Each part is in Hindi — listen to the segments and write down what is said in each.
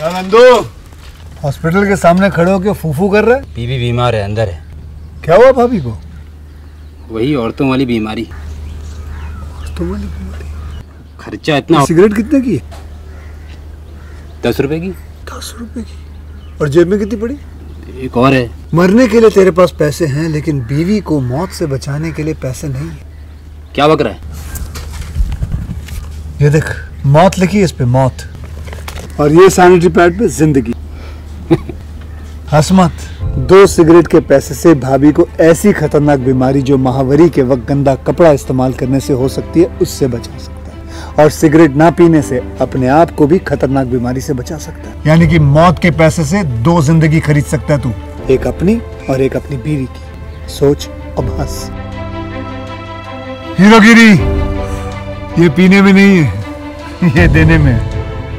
नंदू, हॉस्पिटल के सामने खड़े होकर फूफू कर रहे? बीवी बीमार है, अंदर है। क्या हुआ भाभी को? वही औरतों वाली बीमारी। औरतों वाली बीमारी? खर्चा इतना। सिगरेट कितने की है? 10 रुपए की। 10 रुपए की? और जेब में कितनी पड़ी? एक और है। मरने के लिए तेरे पास पैसे हैं, लेकिन बीवी को मौत से बचाने के लिए पैसे नहीं है। क्या बक रहा है? ये देख, मौत लिखी है इस पे, मौत। और ये सैनिटरी पैड पे जिंदगी। हंस मत। 2 सिगरेट के पैसे से भाभी को ऐसी खतरनाक बीमारी जो महावरी के वक्त गंदा कपड़ा इस्तेमाल करने से हो सकती है, उससे बचा सकता है। और सिगरेट ना पीने से अपने आप को भी खतरनाक बीमारी से बचा सकता है। यानी कि मौत के पैसे से 2 जिंदगी खरीद सकता है तू, एक अपनी और एक अपनी बीवी की। सोच, अब हंस। हीरोगिरी ये पीने में नहीं है, ये देने में है।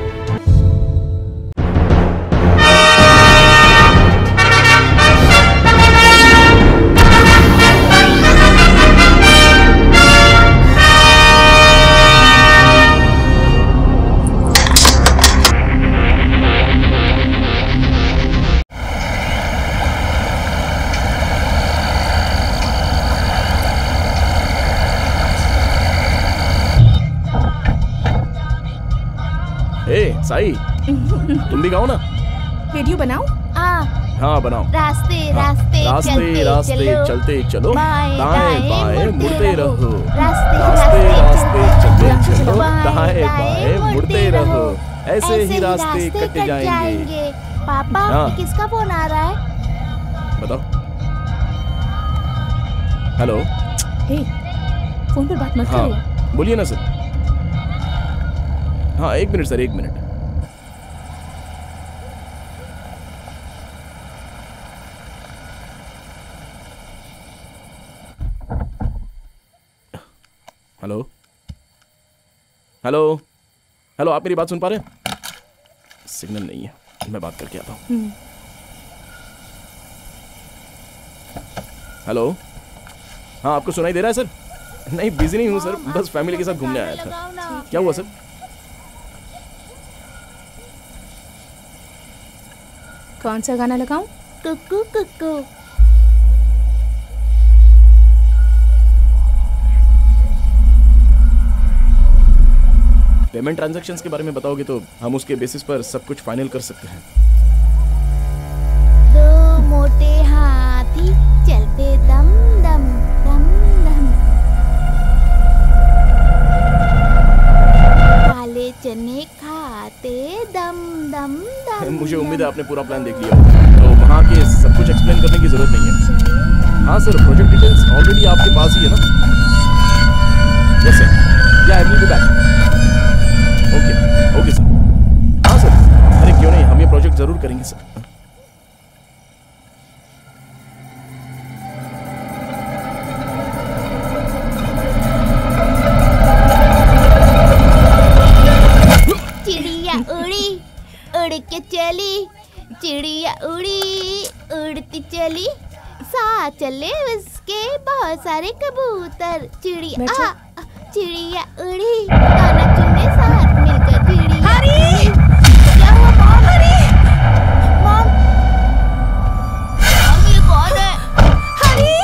साई, तुम भी गाओ ना। वीडियो बनाओ? हाँ बनाओ। रास्ते रास्ते रास्ते रास्ते चलते चलो, दाएं बाएं मुड़ते रहो। रास्ते रास्ते चलते चलो, दाएं बाएं मुड़ते रहो। ऐसे ही रास्ते कट जाएंगे। पापा, किसका फोन आ रहा है? बताओ। हेलो। फोन पे बात मत करो। बोलिए ना सर। हाँ 1 minute sir, 1 minute. Hello hello hello, आप मेरी बात सुन पा रहे हैं? सिग्नल नहीं है, मैं बात करके आता हूँ। हेलो, हाँ आपको सुनाई दे रहा है सर? नहीं बिजी नहीं हूँ सर, बस फैमिली के साथ घूमने आया था। क्या हुआ सर? कौन सा गाना लगाऊं? कुकू कुकू। पेमेंट ट्रांजैक्शंस के बारे में बताओगे तो हम उसके बेसिस पर सब कुछ फाइनल कर सकते हैं। 2 मोटे हाथी चलते दम दम दम दम, काले चने खाते दम दम दम। मुझे उम्मीद है आपने पूरा प्लान देख लिया, तो वहाँ के सब कुछ एक्सप्लेन करने की जरूरत नहीं है। हाँ सर, प्रोजेक्ट डिटेल्स ऑलरेडी आपके पास ही है ना? Yes sir, yeah I will be back. Okay sir. हाँ सर, अरे क्यों नहीं, हम ये प्रोजेक्ट जरूर करेंगे सर। चिड़िया उड़ी उड़ के चली, चिड़िया उड़ी उड़ती चली, साथ चले उसके बहुत सारे कबूतर। चिड़िया उड़ी, गाना चुने साथ मिलकर चिड़िया। हरी, क्या हुआ मॉम? हरी, मॉम ये कौन है? हरी,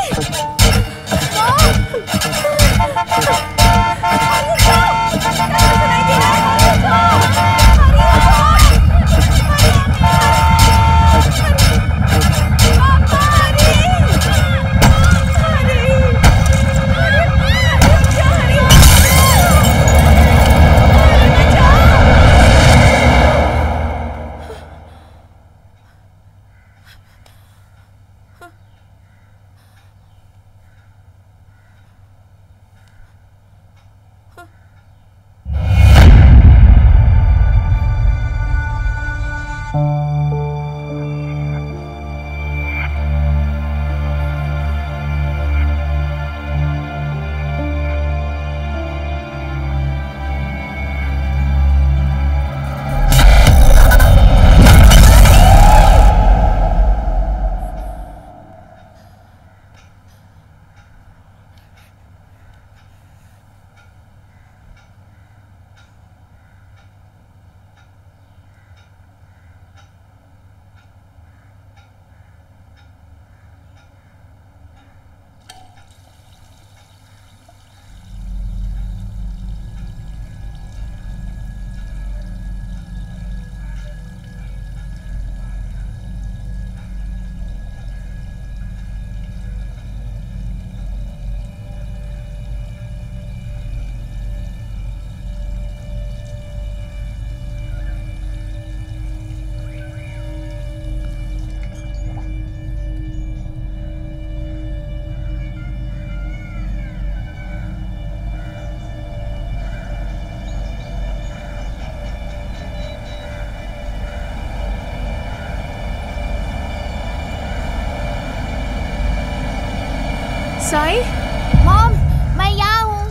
साई, मॉम मैं यहाँ हूँ।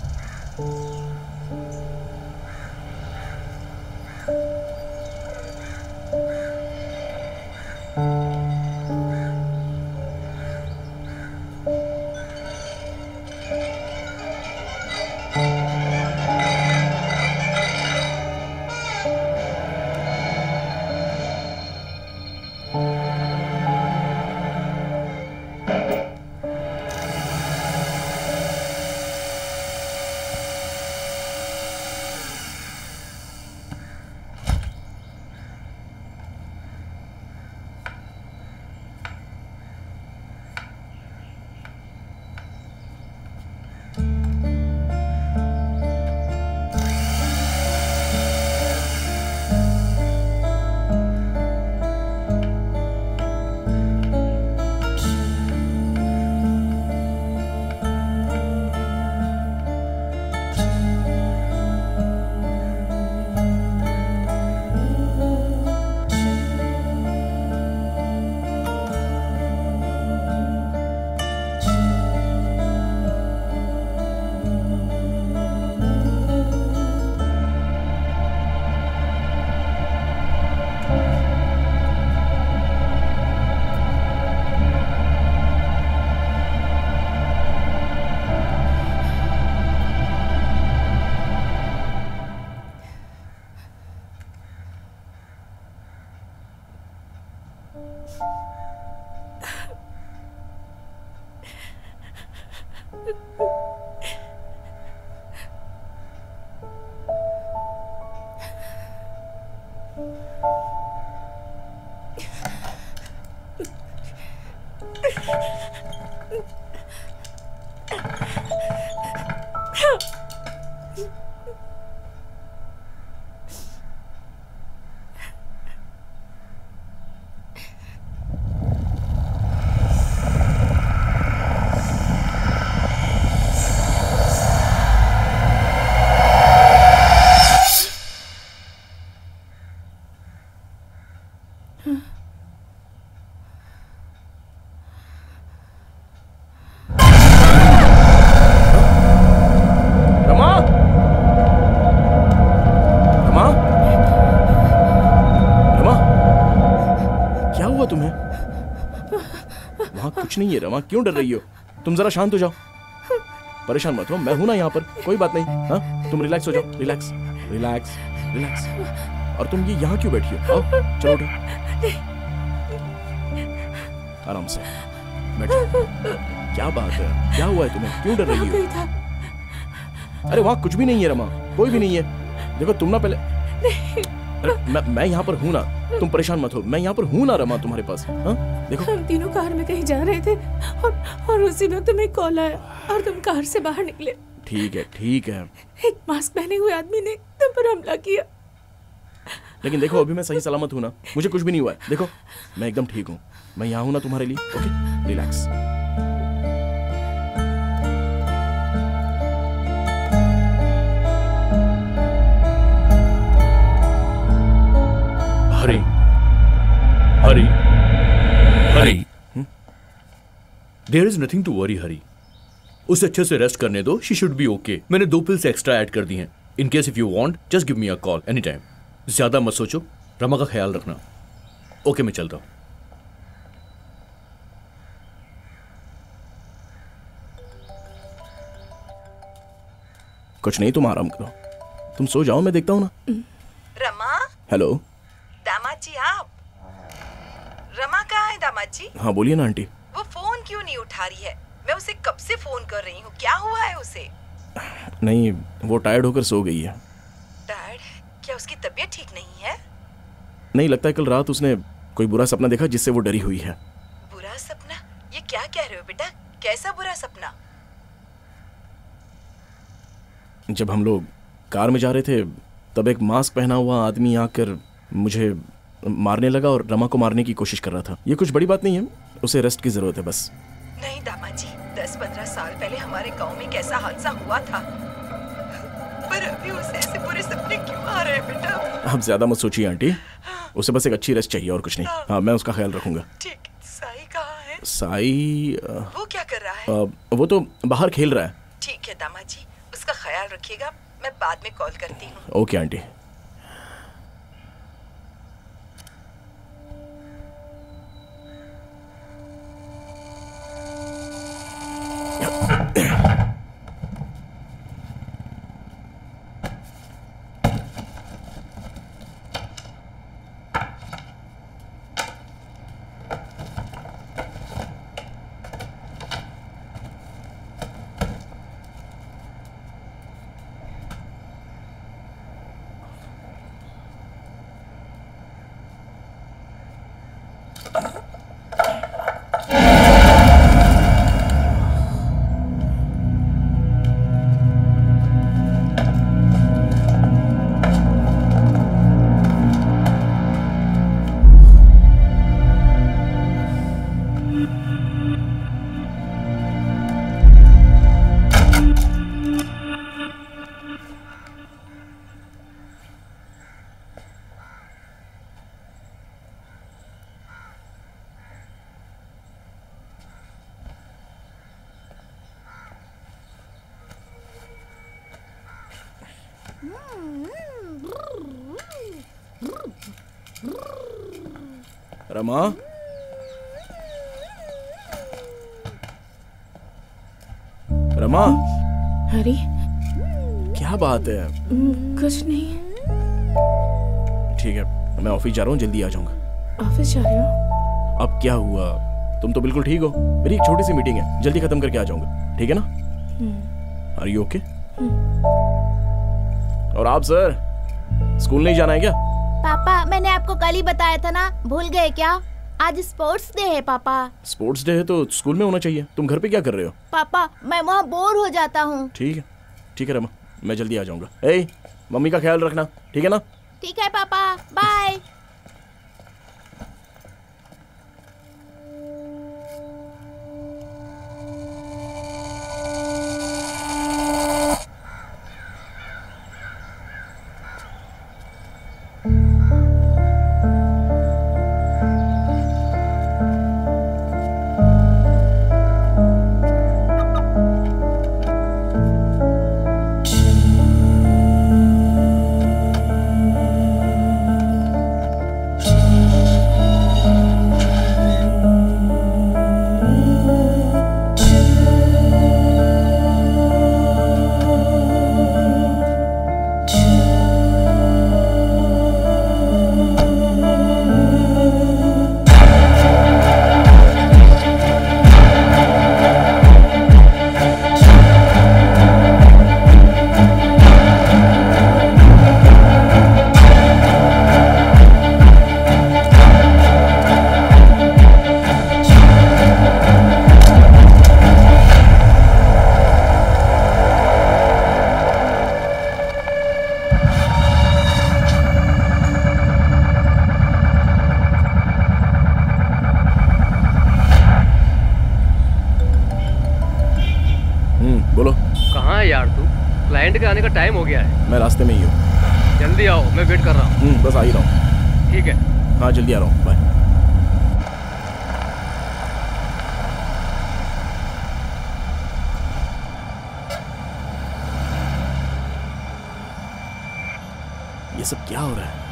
कुछ नहीं है रमा, क्यों डर रही हो? तुम जरा शांत हो जाओ, परेशान मत हो, मैं हूं ना यहाँ पर, कोई बात नहीं। हाँ तुम रिलैक्स हो जाओ, रिलैक्स रिलैक्स रिलैक्स। और तुम ये यहाँ क्यों बैठी हो? आओ चलो उठो, आराम से बैठो। क्या बात है, क्या हुआ है तुम्हें, क्यों डर रही हो? अरे वहाँ कुछ भी नहीं है रमा, कोई भी नहीं है। देखो तुम ना पहले, मैं यहाँ पर हूँ ना, तुम परेशान मत हो, मैं यहाँ पर हूँ ना रमा तुम्हारे पास। हाँ देखो हम तीनों कार में कहीं जा रहे थे और उसी वक्त तुम्हें कॉल आया और तुम कार से बाहर निकले। ठीक है ठीक है। एक मास्क पहने हुए आदमी ने तुम पर हमला किया। लेकिन देखो अभी मैं सही सलामत हूँ ना, मुझे कुछ भी नहीं हुआ है। देखो मैं एकदम ठीक हूँ, मैं यहाँ हूँ ना तुम्हारे लिए। Okay relax. Hari Hari Hari, there is nothing to worry Hari. उसे अच्छे से रेस्ट करने दो, शी शुड बी ओके। मैंने 2 पिल्स एक्स्ट्रा ऐड कर दी हैं। In case if you want just give me a call any time. ज्यादा मत सोचो, रमा का ख्याल रखना। ओके मैं चलता हूं। कुछ नहीं, तुम आराम करो, तुम सो जाओ, मैं देखता हूं ना। रमा। हेलो दामाद जी आप? रमा कहाँ है दामाद जी? हाँ बोलिए ना आंटी। वो फोन क्यों नहीं उठा रही है? मैं उसे कब से फोन कर रही हूँ, क्या हुआ है उसे? नहीं वो टायर्ड होकर सो गई है। टायर्ड? क्या उसकी तबीयत ठीक नहीं है? नहीं, लगता है कल रात उसने कोई बुरा सपना देखा जिससे वो डरी हुई है। बुरा सपना? ये क्या कह रहे हो बेटा, कैसा बुरा सपना? जब हम लोग कार में जा रहे थे तब एक मास्क पहना हुआ आदमी आकर मुझे मारने लगा और रमा को मारने की कोशिश कर रहा था। ये कुछ बड़ी बात नहीं है, उसे रेस्ट की जरूरत है बस। नहीं दामाद जी, 10-15 साल पहले हमारे गांव में कैसा हादसा हुआ था, पर अभी उसे ऐसे बुरे सपने क्यों आ रहे हैं बेटा? आप ज्यादा मत सोचिए आंटी, उसे बस एक अच्छी रेस्ट चाहिए और कुछ नहीं। हाँ मैं उसका ख्याल रखूंगा। ठीक। साई कहाँ है? साई वो क्या कर रहा है? वो तो बाहर खेल रहा है। ठीक है दामाद जी, उसका ख्याल रखिएगा, मैं बाद में कॉल करती हूँ। Okay aunty. रमा, रमा, हरी, क्या बात है? कुछ नहीं। ठीक है, मैं ऑफिस जा रहा हूँ, जल्दी आ जाऊंगा। ऑफिस जा रहे हो? अब क्या हुआ? तुम तो बिल्कुल ठीक हो। मेरी एक छोटी सी मीटिंग है, जल्दी खत्म करके आ जाऊंगा, ठीक है ना? Are you okay? और आप सर, स्कूल नहीं जाना है क्या? पापा, मैंने आपको कल ही बताया था ना, भूल गए क्या? आज स्पोर्ट्स डे है पापा। स्पोर्ट्स डे है तो स्कूल में होना चाहिए। तुम घर पे क्या कर रहे हो? पापा, मैं वहाँ बोर हो जाता हूँ। ठीक है रमा, मैं जल्दी आ जाऊंगा। ए, मम्मी का ख्याल रखना, ठीक है ना? ठीक है पापा, बाय। बोलो। कहाँ है यार तू? क्लाइंट के आने का टाइम हो गया है। मैं रास्ते में ही हूँ। जल्दी आओ, मैं वेट कर रहा हूँ। बस आ ही रहा हूँ। ठीक है। हाँ जल्दी आ रहा हूँ, बाय। ये सब क्या हो रहा है?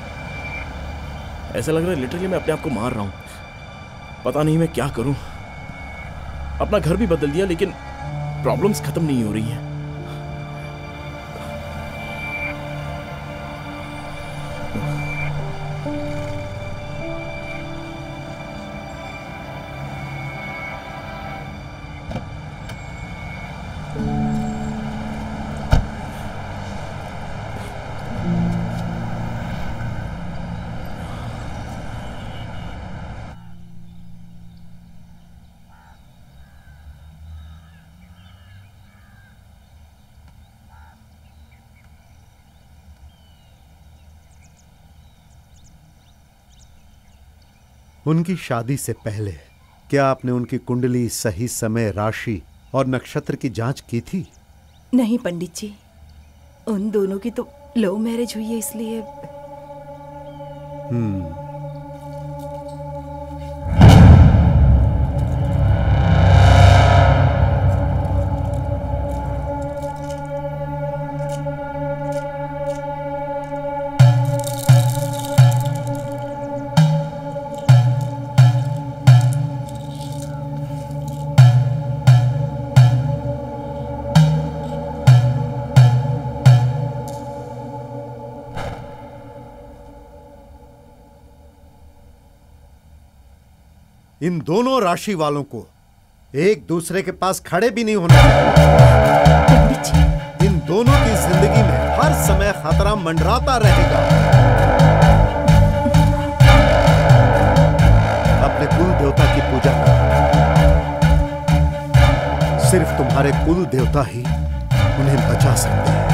ऐसा लग रहा है लिटरली मैं अपने आप को मार रहा हूँ। पता नहीं मैं क्या करूँ। अपना घर भी बदल दिया लेकिन प्रॉब्लम्स खत्म नहीं हो रही हैं। उनकी शादी से पहले क्या आपने उनकी कुंडली, सही समय, राशि और नक्षत्र की जांच की थी? नहीं पंडित जी, उन दोनों की तो लव मैरिज हुई है, इसलिए। इन दोनों राशि वालों को एक दूसरे के पास खड़े भी नहीं होना चाहिए। इन दोनों की जिंदगी में हर समय खतरा मंडराता रहेगा। अपने कुल देवता की पूजा करो। सिर्फ तुम्हारे कुल देवता ही उन्हें बचा सकते हैं।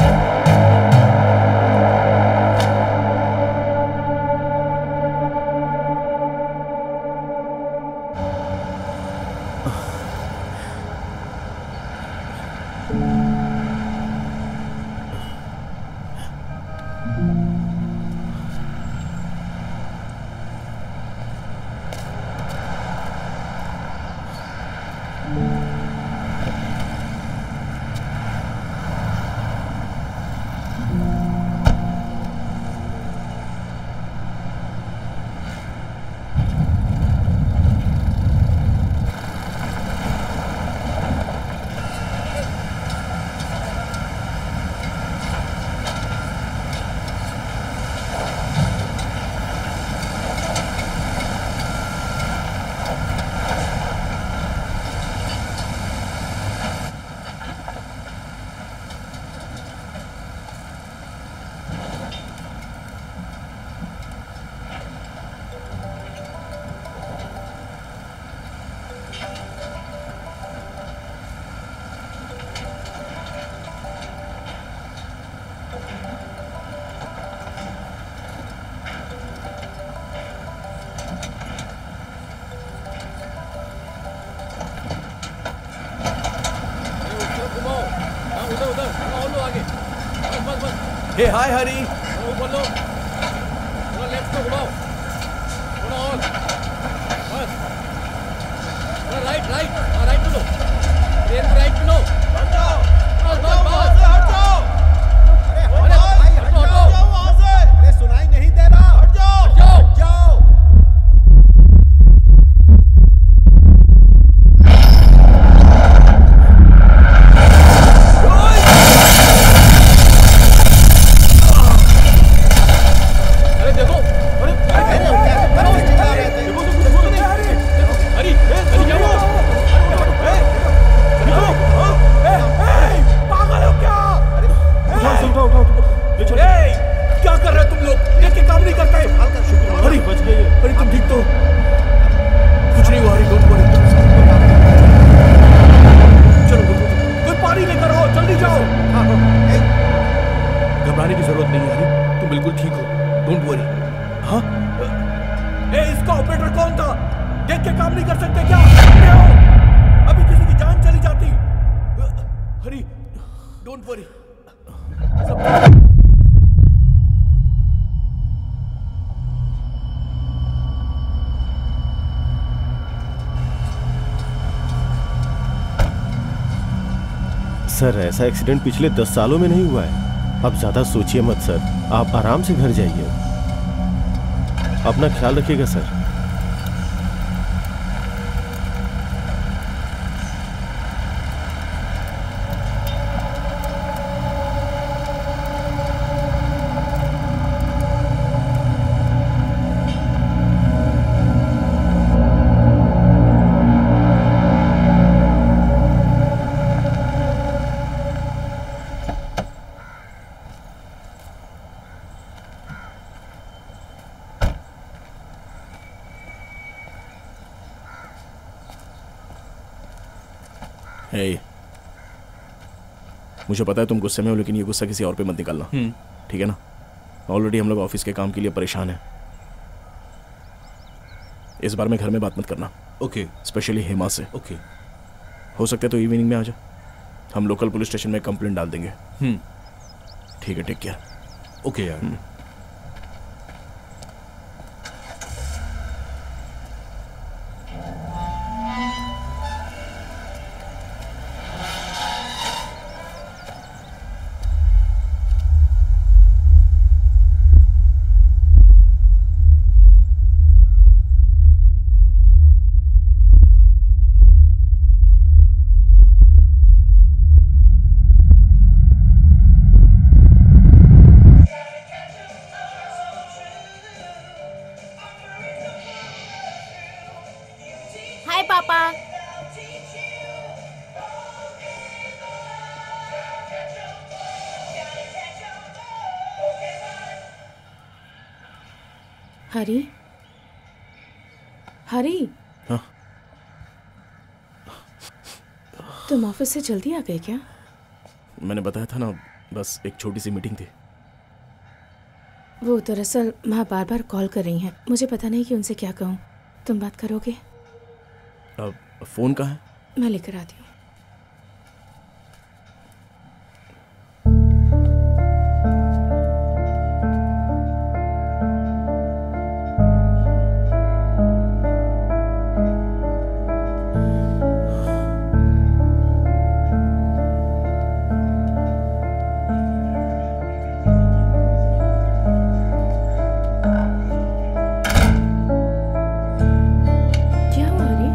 हे हाय हरी। बोलो लेफ्ट को घुमाओ, थोड़ा और बस, राइट राइट राइट लो, ट्रेन को राइट लो, हट जाओ, बस बस बस हट जाओ। अरे भाई हट जाओ वहां से, अरे सुनाई नहीं दे रहा, हट जाओ हट जाओ हट जाओ। सर ऐसा एक्सीडेंट पिछले 10 सालों में नहीं हुआ है। अब ज्यादा सोचिए मत सर, आप आराम से घर जाइए। अपना ख्याल रखिएगा सर। मुझे पता है तुम गुस्से में हो, लेकिन ये गुस्सा किसी और पे मत निकालना, ठीक है ना? ऑलरेडी हम लोग ऑफिस के काम के लिए परेशान हैं। इस बार में घर में बात मत करना, ओके? स्पेशली हेमा से। ओके। हो सकता है तो इवनिंग में आ जा, हम लोकल पुलिस स्टेशन में कंप्लेंट डाल देंगे। ठीक है, टेक केयर। ओके यार। पापा। हरी, हरी, हाँ? तुम ऑफिस से जल्दी आ गए क्या? मैंने बताया था ना, बस एक छोटी सी मीटिंग थी। वो दरअसल माँ बार बार कॉल कर रही हैं, मुझे पता नहीं कि उनसे क्या कहूँ। तुम बात करोगे? अब फोन कहाँ है? मैं लेकर आती हूँ। क्या हुआ हरी?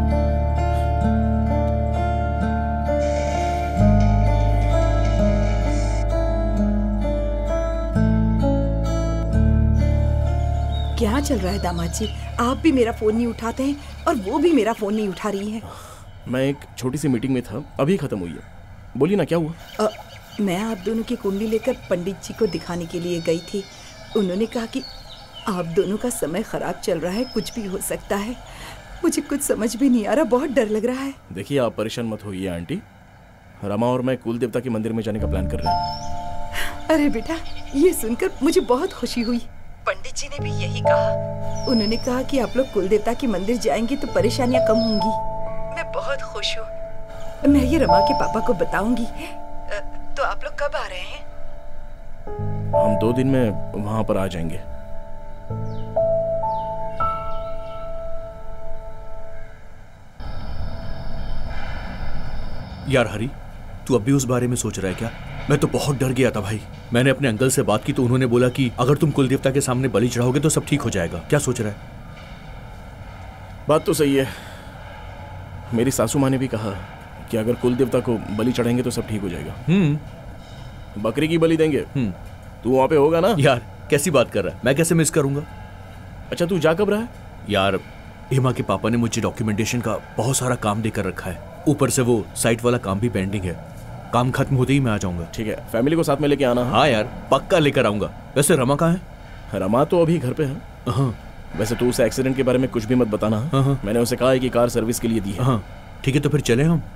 क्या चल रहा है दामाद जी? आप भी मेरा फोन नहीं उठाते हैं और वो भी मेरा फोन नहीं उठा रही है। मैं एक छोटी सी मीटिंग में था, अभी खत्म हुई है। बोलिए ना, क्या हुआ? मैं आप दोनों की कुंडली लेकर पंडित जी को दिखाने के लिए गई थी। उन्होंने कहा कि आप दोनों का समय खराब चल रहा है, कुछ भी हो सकता है। मुझे कुछ समझ भी नहीं आ रहा, बहुत डर लग रहा है। देखिए, आप परेशान मत होइए आंटी। रमा और मैं कुल देवता के मंदिर में जाने का प्लान कर रहे हैं। अरे बेटा, ये सुनकर मुझे बहुत खुशी हुई। पंडित जी ने भी यही कहा। उन्होंने कहा कि आप लोग कुल देवता के मंदिर जाएंगे तो परेशानियां कम होंगी। मैं बहुत खुश हूँ। मैं ये रमा के पापा को बताऊंगी। तो आप लोग कब आ रहे हैं? हम 2 दिन में वहां पर आ जाएंगे। यार हरी, तू अब भी उस बारे में सोच रहा है क्या? मैं तो बहुत डर गया था भाई। मैंने अपने अंकल से बात की तो उन्होंने बोला कि अगर तुम कुल देवता के सामने बलि चढ़ाओगे तो सब ठीक हो जाएगा। क्या सोच रहा है? बात तो सही है। मेरी सासू माँ ने भी कहा कि अगर कुल देवता को बलि चढ़ाएंगे तो सब ठीक हो जाएगा। बकरी की बलि देंगे। तू वहां पे होगा ना? यार कैसी बात कर रहा है, मैं कैसे मिस करूंगा? अच्छा, तू जा कब रहा है? यार हेमा के पापा ने मुझे डॉक्यूमेंटेशन का बहुत सारा काम देकर रखा है। ऊपर से वो साइट वाला काम भी पेंडिंग है। काम खत्म होते ही मैं आ जाऊंगा। ठीक है, फैमिली को साथ में लेके आना। हाँ यार, पक्का लेकर आऊंगा। वैसे रमा कहाँ है? रमा तो अभी घर पे है। हाँ। वैसे तू उसे एक्सीडेंट के बारे में कुछ भी मत बताना। हाँ। मैंने उसे कहा है कि कार सर्विस के लिए दी है। हाँ ठीक है, तो फिर चले हम।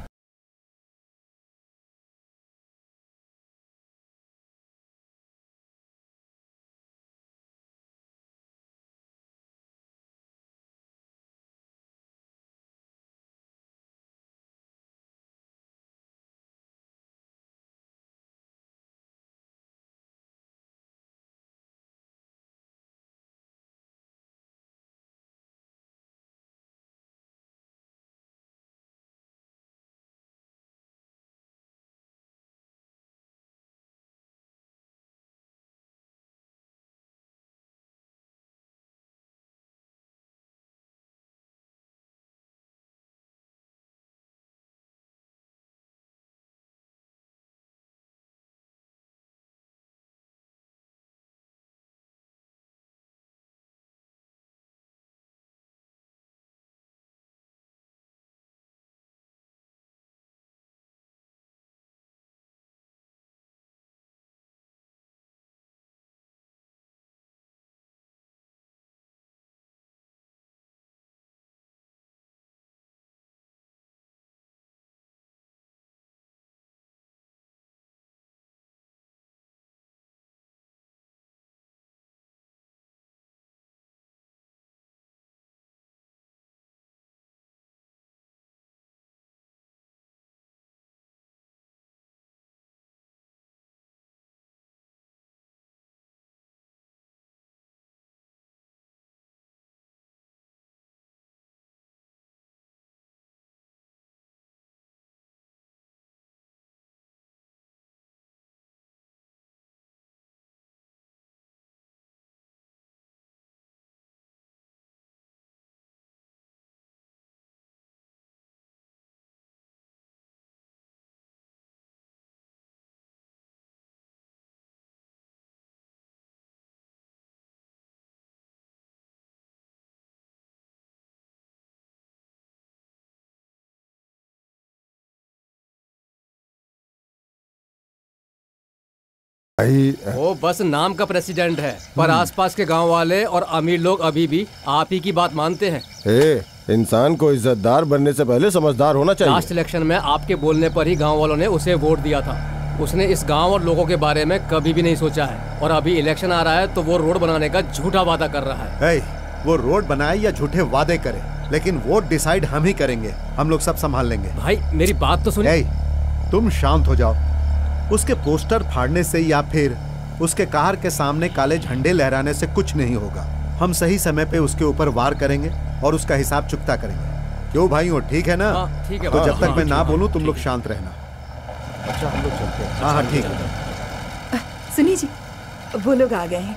वो बस नाम का प्रेसिडेंट है, पर आसपास के गांव वाले और अमीर लोग अभी भी आप ही की बात मानते हैं। इंसान को इज्जतदार बनने से पहले समझदार होना चाहिए। लास्ट इलेक्शन में आपके बोलने पर ही गांव वालों ने उसे वोट दिया था। उसने इस गांव और लोगों के बारे में कभी भी नहीं सोचा है, और अभी इलेक्शन आ रहा है तो वो रोड बनाने का झूठा वादा कर रहा है। वो रोड बनाए या झूठे वादे करे, लेकिन वोट डिसाइड हम ही करेंगे। हम लोग सब संभाल लेंगे। भाई मेरी बात तो सुनिए। तुम शांत हो जाओ। उसके पोस्टर फाड़ने से या फिर उसके कार के सामने काले झंडे लहराने से कुछ नहीं होगा। हम सही समय पे उसके ऊपर वार करेंगे और उसका हिसाब चुकता करेंगे। क्यों भाइयों, ठीक है ना? ठीक है। तो जब तक मैं ना बोलूं तुम लोग शांत रहना। अच्छा हम लोग चलते हैं। हाँ ठीक है। सुनिए जी, वो लोग आ गए हैं।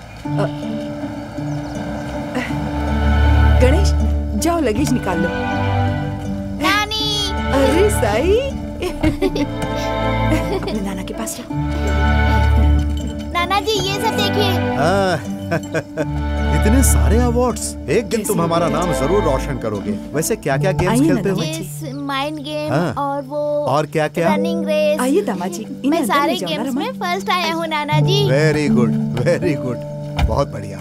गणेश, जाओ लगेज निकाल लो। नानी। अरे साई, अपने नाना के पास जाओ। नाना जी ये सब देखिए। इतने सारे अवार्ड्स। एक दिन तुम हमारा नाम जरूर रोशन करोगे। वैसे क्या क्या गेम्स खेलते हो? चेस, माइंड गेम, और वो और क्या क्या? Running race. आइए दामाद जी, मैं सारे गेम्स में फर्स्ट आया हूँ नाना जी। वेरी गुड, वेरी गुड, बहुत बढ़िया।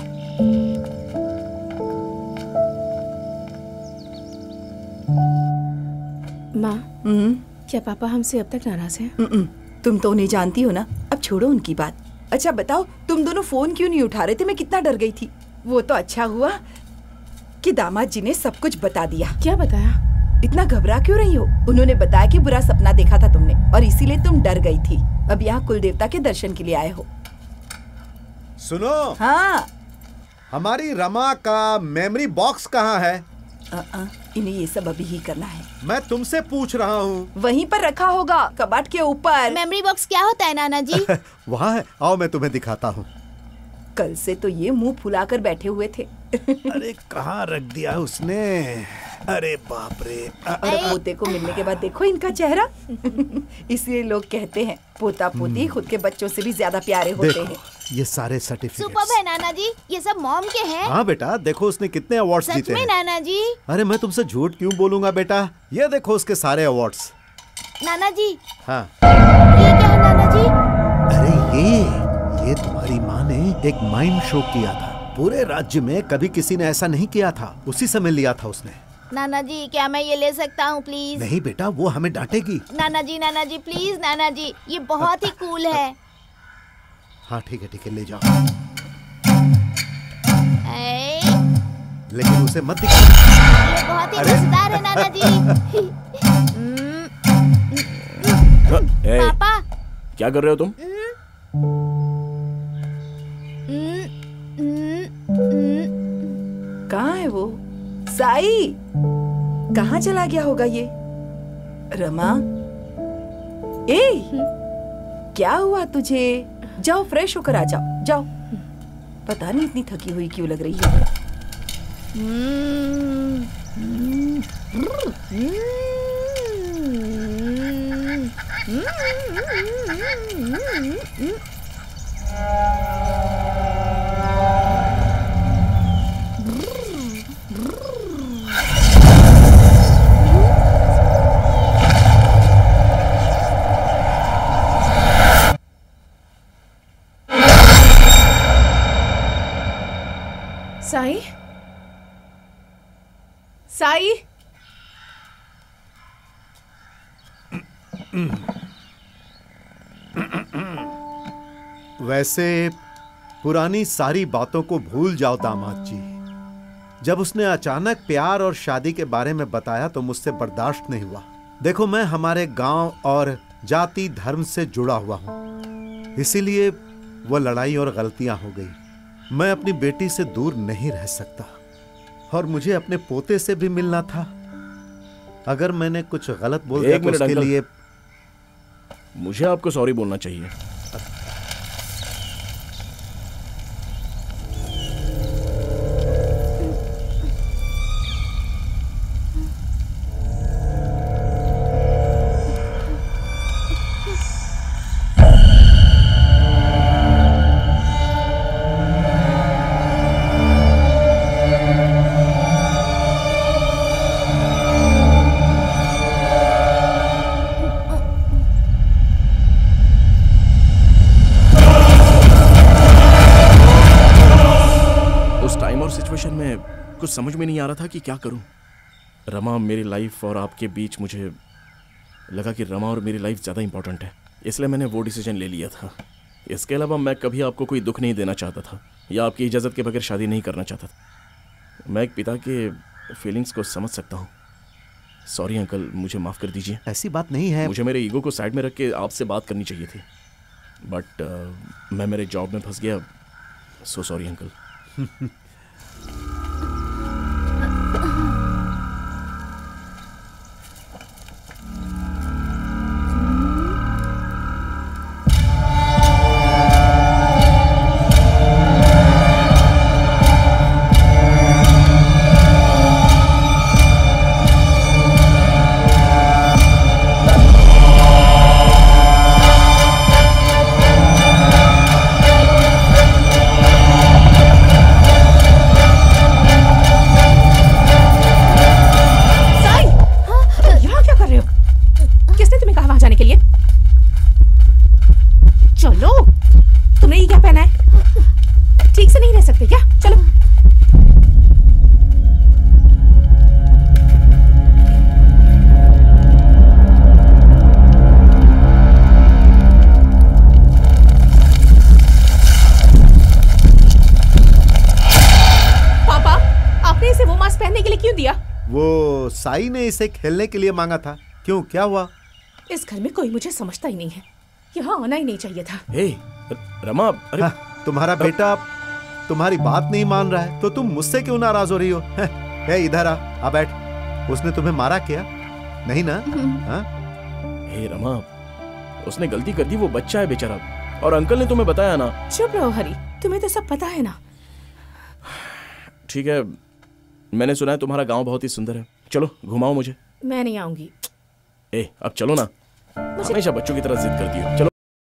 माँ, क्या पापा हमसे अब तक नाराज हैं? तुम तो उन्हें जानती हो ना, अब छोड़ो उनकी बात। अच्छा बताओ, तुम दोनों फोन क्यों नहीं उठा रहे थे? मैं कितना डर गई थी। वो तो अच्छा हुआ कि दामाद जी ने सब कुछ बता दिया। क्या बताया? इतना घबरा क्यों रही हो? उन्होंने बताया कि बुरा सपना देखा था तुमने और इसीलिए तुम डर गई थी। अब यहाँ कुल देवता के दर्शन के लिए आए हो। सुनो। हाँ। हमारी रमा का मेमोरी बॉक्स कहाँ है? इन्हें ये सब अभी ही करना है। मैं तुमसे पूछ रहा हूँ। वहीं पर रखा होगा, कबाट के ऊपर। मेमोरी बॉक्स क्या होता है नाना जी? वहाँ है, आओ मैं तुम्हें दिखाता हूँ। कल से तो ये मुंह फुलाकर बैठे हुए थे। अरे कहाँ रख दिया उसने? अरे बाप रे। अरे पोते को मिलने के बाद देखो इनका चेहरा। इसलिए लोग कहते हैं पोता पोती खुद के बच्चों से भी ज्यादा प्यारे होते हैं। ये सारे सर्टिफिकेट्स। सुपर्ब है नाना जी, ये सब मॉम के हैं। हाँ बेटा, देखो उसने कितने अवार्ड्स जीते हैं। सच में नाना जी? अरे मैं तुमसे झूठ क्यों बोलूंगा बेटा, ये देखो उसके सारे अवार्ड्स। नाना जी। हाँ। ये क्या है नाना जी? अरे ये तुम्हारी माँ ने एक माइम शो किया था। पूरे राज्य में कभी किसी ने ऐसा नहीं किया था। उसी समय लिया था उसने। नाना जी क्या मैं ये ले सकता हूँ प्लीज? नहीं बेटा, वो हमें डांटेगी। नाना जी प्लीज नाना जी, ये बहुत ही कूल है। हाँ ठीक है ले जाओ। लेकिन उसे मत दिखाओ। ये बहुत ही मजेदार है नाना जी। पापा क्या कर रहे हो तुम? कहाँ है वो? साई, कहाँ चला गया होगा ये? रमा, क्या हुआ तुझे? जाओ फ्रेश होकर आ जाओ, जाओ। पता नहीं इतनी थकी हुई क्यों लग रही है। साई, साई। वैसे पुरानी सारी बातों को भूल जाओ दामाद जी। जब उसने अचानक प्यार और शादी के बारे में बताया तो मुझसे बर्दाश्त नहीं हुआ। देखो मैं हमारे गांव और जाति धर्म से जुड़ा हुआ हूं, इसीलिए वो लड़ाई और गलतियां हो गई। मैं अपनी बेटी से दूर नहीं रह सकता और मुझे अपने पोते से भी मिलना था। अगर मैंने कुछ गलत बोल दिया तो उसके लिए मुझे आपको सॉरी बोलना चाहिए। समझ में नहीं आ रहा था कि क्या करूं। रमा, मेरी लाइफ और आपके बीच मुझे लगा कि रमा और मेरी लाइफ ज़्यादा इंपॉर्टेंट है, इसलिए मैंने वो डिसीजन ले लिया था। इसके अलावा मैं कभी आपको कोई दुख नहीं देना चाहता था या आपकी इजाज़त के बगैर शादी नहीं करना चाहता था। मैं एक पिता के फीलिंग्स को समझ सकता हूँ। सॉरी अंकल, मुझे माफ़ कर दीजिए। ऐसी बात नहीं है। मुझे मेरे ईगो को साइड में रख के आपसे बात करनी चाहिए थी, बट मैं मेरे जॉब में फंस गया। So sorry uncle. साई ने इसे खेलने के लिए मांगा था। क्यों, क्या हुआ? इस घर में कोई मुझे समझता ही नहीं है, यहाँ आना ही नहीं चाहिए था। हे रमा, अरे तुम्हारा बेटा तुम्हारी बात नहीं मान रहा है तो तुम मुझसे क्यों नाराज हो रही हो? हे इधर आ बैठ। उसने तुम्हें मारा क्या? नहीं ना? हे रमा, उसने गलती कर दी, वो बच्चा है बेचारा, और अंकल ने तुम्हें बताया ना। चुप रहो हरी, तुम्हें तो सब पता है ना। ठीक है, मैंने सुना है तुम्हारा गांव बहुत ही सुंदर है, चलो घुमाओ मुझे। मैं नहीं आऊंगी। अब चलो ना, हमेशा बच्चों की तरह जिद करती हो। चलो।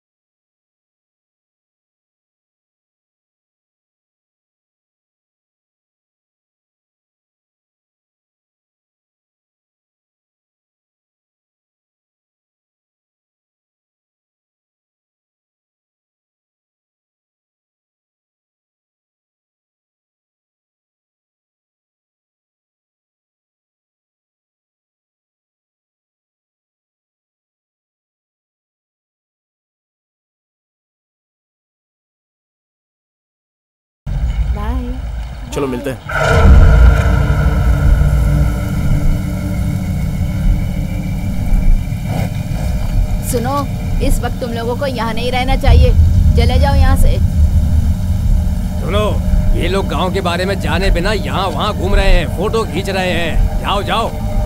चलो मिलते हैं। सुनो, इस वक्त तुम लोगों को यहाँ नहीं रहना चाहिए, चले जाओ यहाँ से। सुनो, ये लोग गांव के बारे में जाने बिना यहाँ वहाँ घूम रहे हैं, फोटो खींच रहे हैं। जाओ जाओ।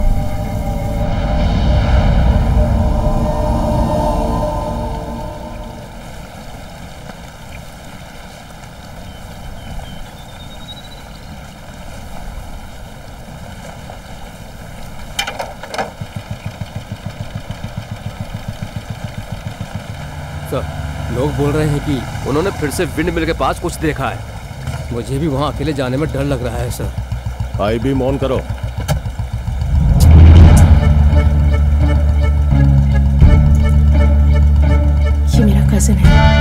लोग बोल रहे हैं कि उन्होंने फिर से विंड मिल के पास कुछ देखा है। मुझे भी वहां अकेले जाने में डर लग रहा है सर। आई भी मौन करो। ये मेरा कजिन है।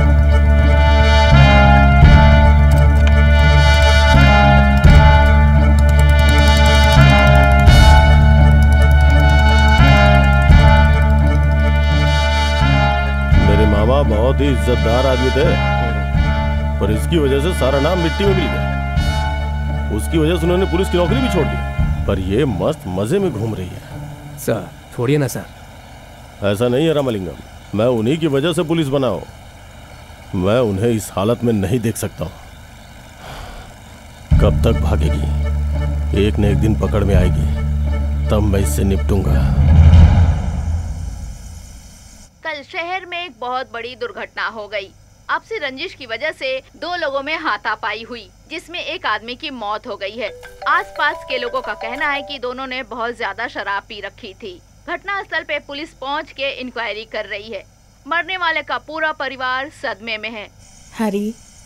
बहुत ही इज्जतदार आदमी थे, पर इसकी वजह से सारा नाम मिट्टी में मिल गया। उसकी वजह से उन्होंने पुलिस की नौकरी भी छोड़ दी, पर ये मस्त मजे में घूम रही है। सर छोड़िए ना सर। ऐसा नहीं है रामलिंगम, मैं उन्हीं की वजह से पुलिस बना हूं। मैं उन्हें इस हालत में नहीं देख सकता हूं। कब तक भागेगी? एक न एक दिन पकड़ में आएगी, तब मैं इससे निपटूंगा। कल शहर में एक बहुत बड़ी दुर्घटना हो गई। आपसी रंजिश की वजह से 2 लोगों में हाथापाई हुई, जिसमें एक आदमी की मौत हो गई है। आसपास के लोगों का कहना है कि दोनों ने बहुत ज्यादा शराब पी रखी थी। घटनास्थल पे पुलिस पहुंच के इंक्वायरी कर रही है। मरने वाले का पूरा परिवार सदमे में है। हरी,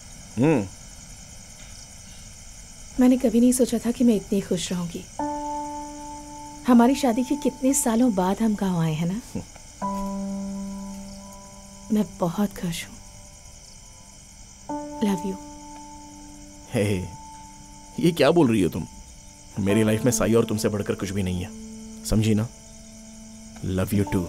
मैंने कभी नहीं सोचा था कि मैं इतनी खुश रहूंगी। हमारी शादी के कितने सालों बाद हम गाँव आए हैं ना। मैं बहुत खुश हूँ। Love you. हे, ये क्या बोल रही हो तुम? मेरी लाइफ में साई और तुमसे बढ़कर कुछ भी नहीं है, समझी ना? Love you too.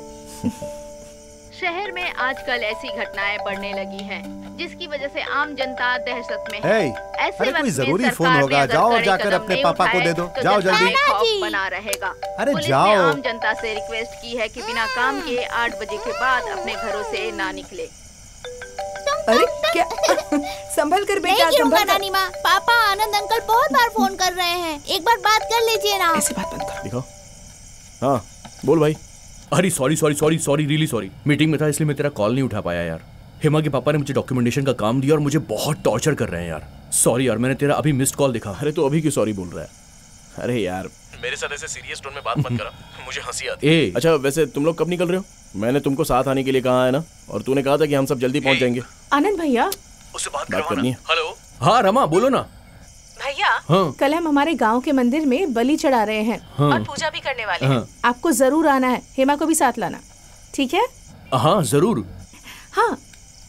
शहर में आजकल ऐसी घटनाएं बढ़ने लगी हैं, जिसकी वजह से आम जनता दहशत में है। ऐसे अरे कोई जरूरी फोन होगा, जाओ और जाकर अपने पापा को दे दो। तो जाओ जल्दी। खौफ बना रहेगा। अरे पुलिस जाओ। ने आम जनता से रिक्वेस्ट की है कि बिना काम किए 8 बजे के बाद अपने घरों से ना निकले। अरे क्या? संभल कर बेटा, नहीं गिरूंगा संभल कर। नानी माँ। पापा आनंद अंकल बहुत बार फोन कर रहे हैं, एक बार बात कर लीजिए ना। ऐसे बात बंद करो। दिखाओ। हाँ बोल भाई। अरे सॉरी रियली सॉरी। मीटिंग में था इसलिए मैं तेरा कॉल नहीं उठा पाया यार। हेमा के पापा ने मुझे डॉक्यूमेंटेशन का काम दिया और मुझे बहुत टॉर्चर कर रहे हैं यार। सॉरी यार, मैंने तेरा अभी मिस्ड कॉल देखा। अरे तो अभी क्यों सॉरी बोल रहा है? अरे यार मेरे साथ ऐसे सीरियस टोन में बात मत करा, मुझे हंसी आती है। अच्छा वैसे तुम लोग कब निकल रहे हो? मैंने तुमको साथ आने के लिए कहा है ना, और तूने कहा था कि हम सब जल्दी पहुंच जाएंगे। आनंद भैया, उससे बात करनी है। हेलो। हाँ रमा बोलो ना। भैया हाँ। कल हम हमारे गांव के मंदिर में बलि चढ़ा रहे हैं। हाँ। और पूजा भी करने वाले हैं। आपको जरूर आना है, हेमा को भी साथ लाना, ठीक है? हाँ जरूर। हाँ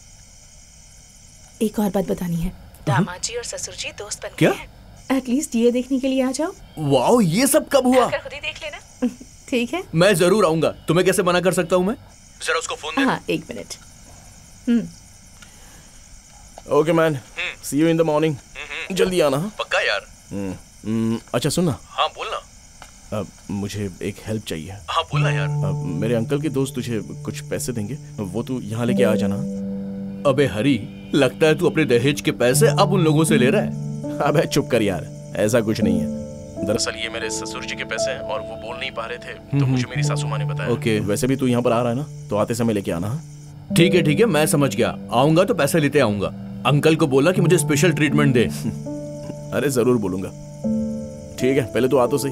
एक और बात बतानी है। दामाद जी और ससुर जी दोस्त बन क्या? गए हैं। एटलीस्ट ये देखने के लिए आ जाओ। वाओ, ये सब कब हुआ? खुद ही देख लेना। ठीक है, मैं जरूर आऊंगा। तुम्हें कैसे मना कर सकता हूँ मैं? जरा उसको फोन दे। हाँ 1 मिनट। Okay man, see you in the morning. जल्दी आना। पक्का यार? अच्छा सुन ना। हाँ बोलना। मुझे एक हेल्प चाहिए। हाँ बोलना यार। मेरे अंकल के दोस्त तुझे कुछ पैसे देंगे, वो तू यहाँ लेके आ जाना। अबे हरी, लगता है तू अपने दहेज के पैसे अब उन लोगों से ले रहा है। अबे चुप कर यार, ऐसा कुछ नहीं है। दरअसल ये मेरे ससुर जी के पैसे हैं और वो बोल नहीं पा रहे थे, तो मुझे मेरी सासू माँ ने बताया। ओके। वैसे भी तू यहाँ पर आ रहा है ना, तो आते समय लेके आना। ठीक है मैं समझ गया। आऊंगा तो पैसे लेते आऊंगा। अंकल को बोला कि मुझे स्पेशल ट्रीटमेंट दे। अरे जरूर बोलूंगा। ठीक है, पहले तो आ तो सही।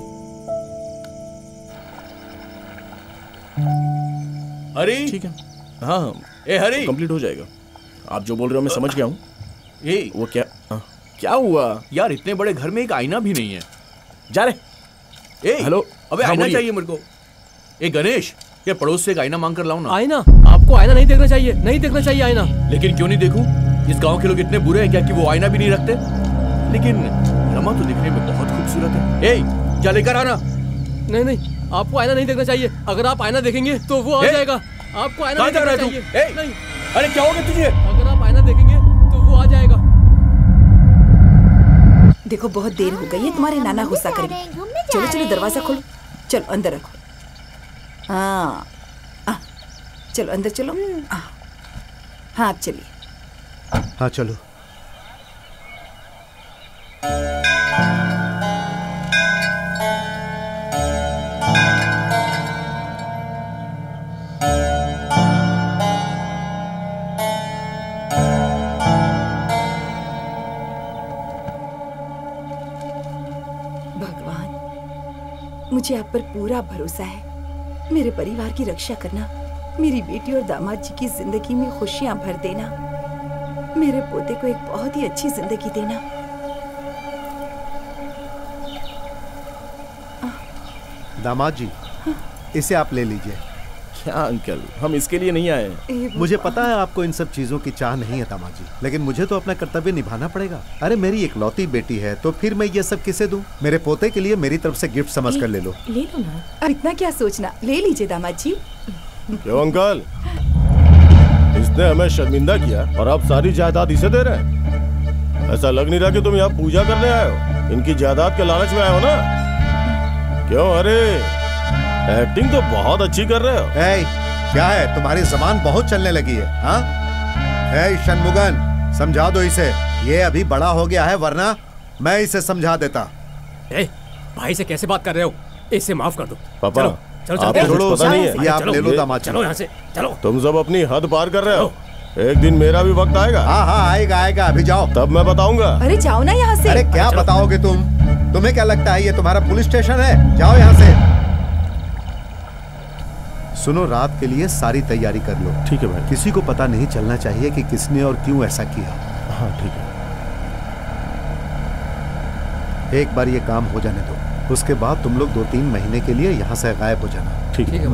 हरी। ठीक है। हाँ ए हरी, कंप्लीट हो जाएगा। आप जो बोल रहे हो मैं समझ गया हूँ। ए वो क्या? क्या हुआ यार? इतने बड़े घर में एक आईना भी नहीं है। जा रे। ए हेलो। अबे हाँ, आईना बोलिए। चाहिए मेरे को। ए गणेश, ये पड़ोस से एक आईना मांग कर लाओ ना। आईना? आपको आईना नहीं देखना चाहिए, नहीं देखना चाहिए आईना। लेकिन क्यों नहीं देखूं? इस गांव के लोग इतने बुरे हैं क्या कि वो आईना भी नहीं रखते? लेकिन रमा तो दिखने में बहुत खूबसूरत है। ए जा लेकर आना। नहीं आपको आईना नहीं देखना चाहिए। अगर आप आईना देखेंगे तो वो आ जाएगा। आपको आईना नहीं देखना चाहिए। नहीं। अरे क्या होगा तुझे? अगर आप आईना देखेंगे तो वो आ जाएगा। देखो बहुत देर हो गई है, तुम्हारे नाना गुस्सा करेंगे। चलो चलो दरवाजा खोलो, चलो अंदर रखो। हाँ चलो अंदर चलो। हाँ आप चलिए। हाँ चलो। भगवान, मुझे आप पर पूरा भरोसा है। मेरे परिवार की रक्षा करना, मेरी बेटी और दामाद जी की जिंदगी में खुशियां भर देना, मेरे पोते को एक बहुत ही अच्छी जिंदगी देना। दामाद जी, इसे आप ले लीजिए। क्या अंकल, हम इसके लिए नहीं आए। मुझे पता है आपको इन सब चीजों की चाह नहीं है दामाद जी, लेकिन मुझे तो अपना कर्तव्य निभाना पड़ेगा। अरे मेरी इकलौती बेटी है, तो फिर मैं ये सब किसे दूं? मेरे पोते के लिए मेरी तरफ से गिफ्ट समझ कर ले लो। ले लो ना। अब इतना क्या सोचना, ले लीजिए दामाद जी। क्यों अंकल, इसने हमें शर्मिंदा किया और आप सारी जायदाद इसे दे रहे हैं? ऐसा लग नहीं रहा कि तुम यहाँ पूजा करने आए हो, इनकी जायदाद के लालच में आए हो ना? क्यों? अरे एक्टिंग तो बहुत अच्छी कर रहे हो। क्या है, तुम्हारी जबान बहुत चलने लगी है। हाँ शनमुगन, समझा दो इसे। ये अभी बड़ा हो गया है, वरना मैं इसे समझा देता। भाई से कैसे बात कर रहे हो? इसे माफ कर दो। पापा, चलो आपको कुछ पता नहीं है। ये आप ले लो दामाद जी। चलो यहाँ से चलो। तुम सब अपनी हद पार कर रहे हो। एक दिन मेरा भी वक्त आएगा। हाँ आएगा, अभी जाओ। तब मैं बताऊंगा। अरे जाओ ना यहाँ से। अरे क्या बताओगे तुम? तुम्हें क्या लगता है ये तुम्हारा पुलिस स्टेशन है? जाओ यहाँ से। सुनो, रात के लिए सारी तैयारी कर लो। ठीक है भाई। किसी को पता नहीं चलना चाहिए कि किसने और क्यों ऐसा किया। हाँ ठीक है। एक बार ये काम हो जाने दो, उसके बाद तुम लोग 2-3 महीने के लिए यहाँ से गायब हो जाना। ठीक है।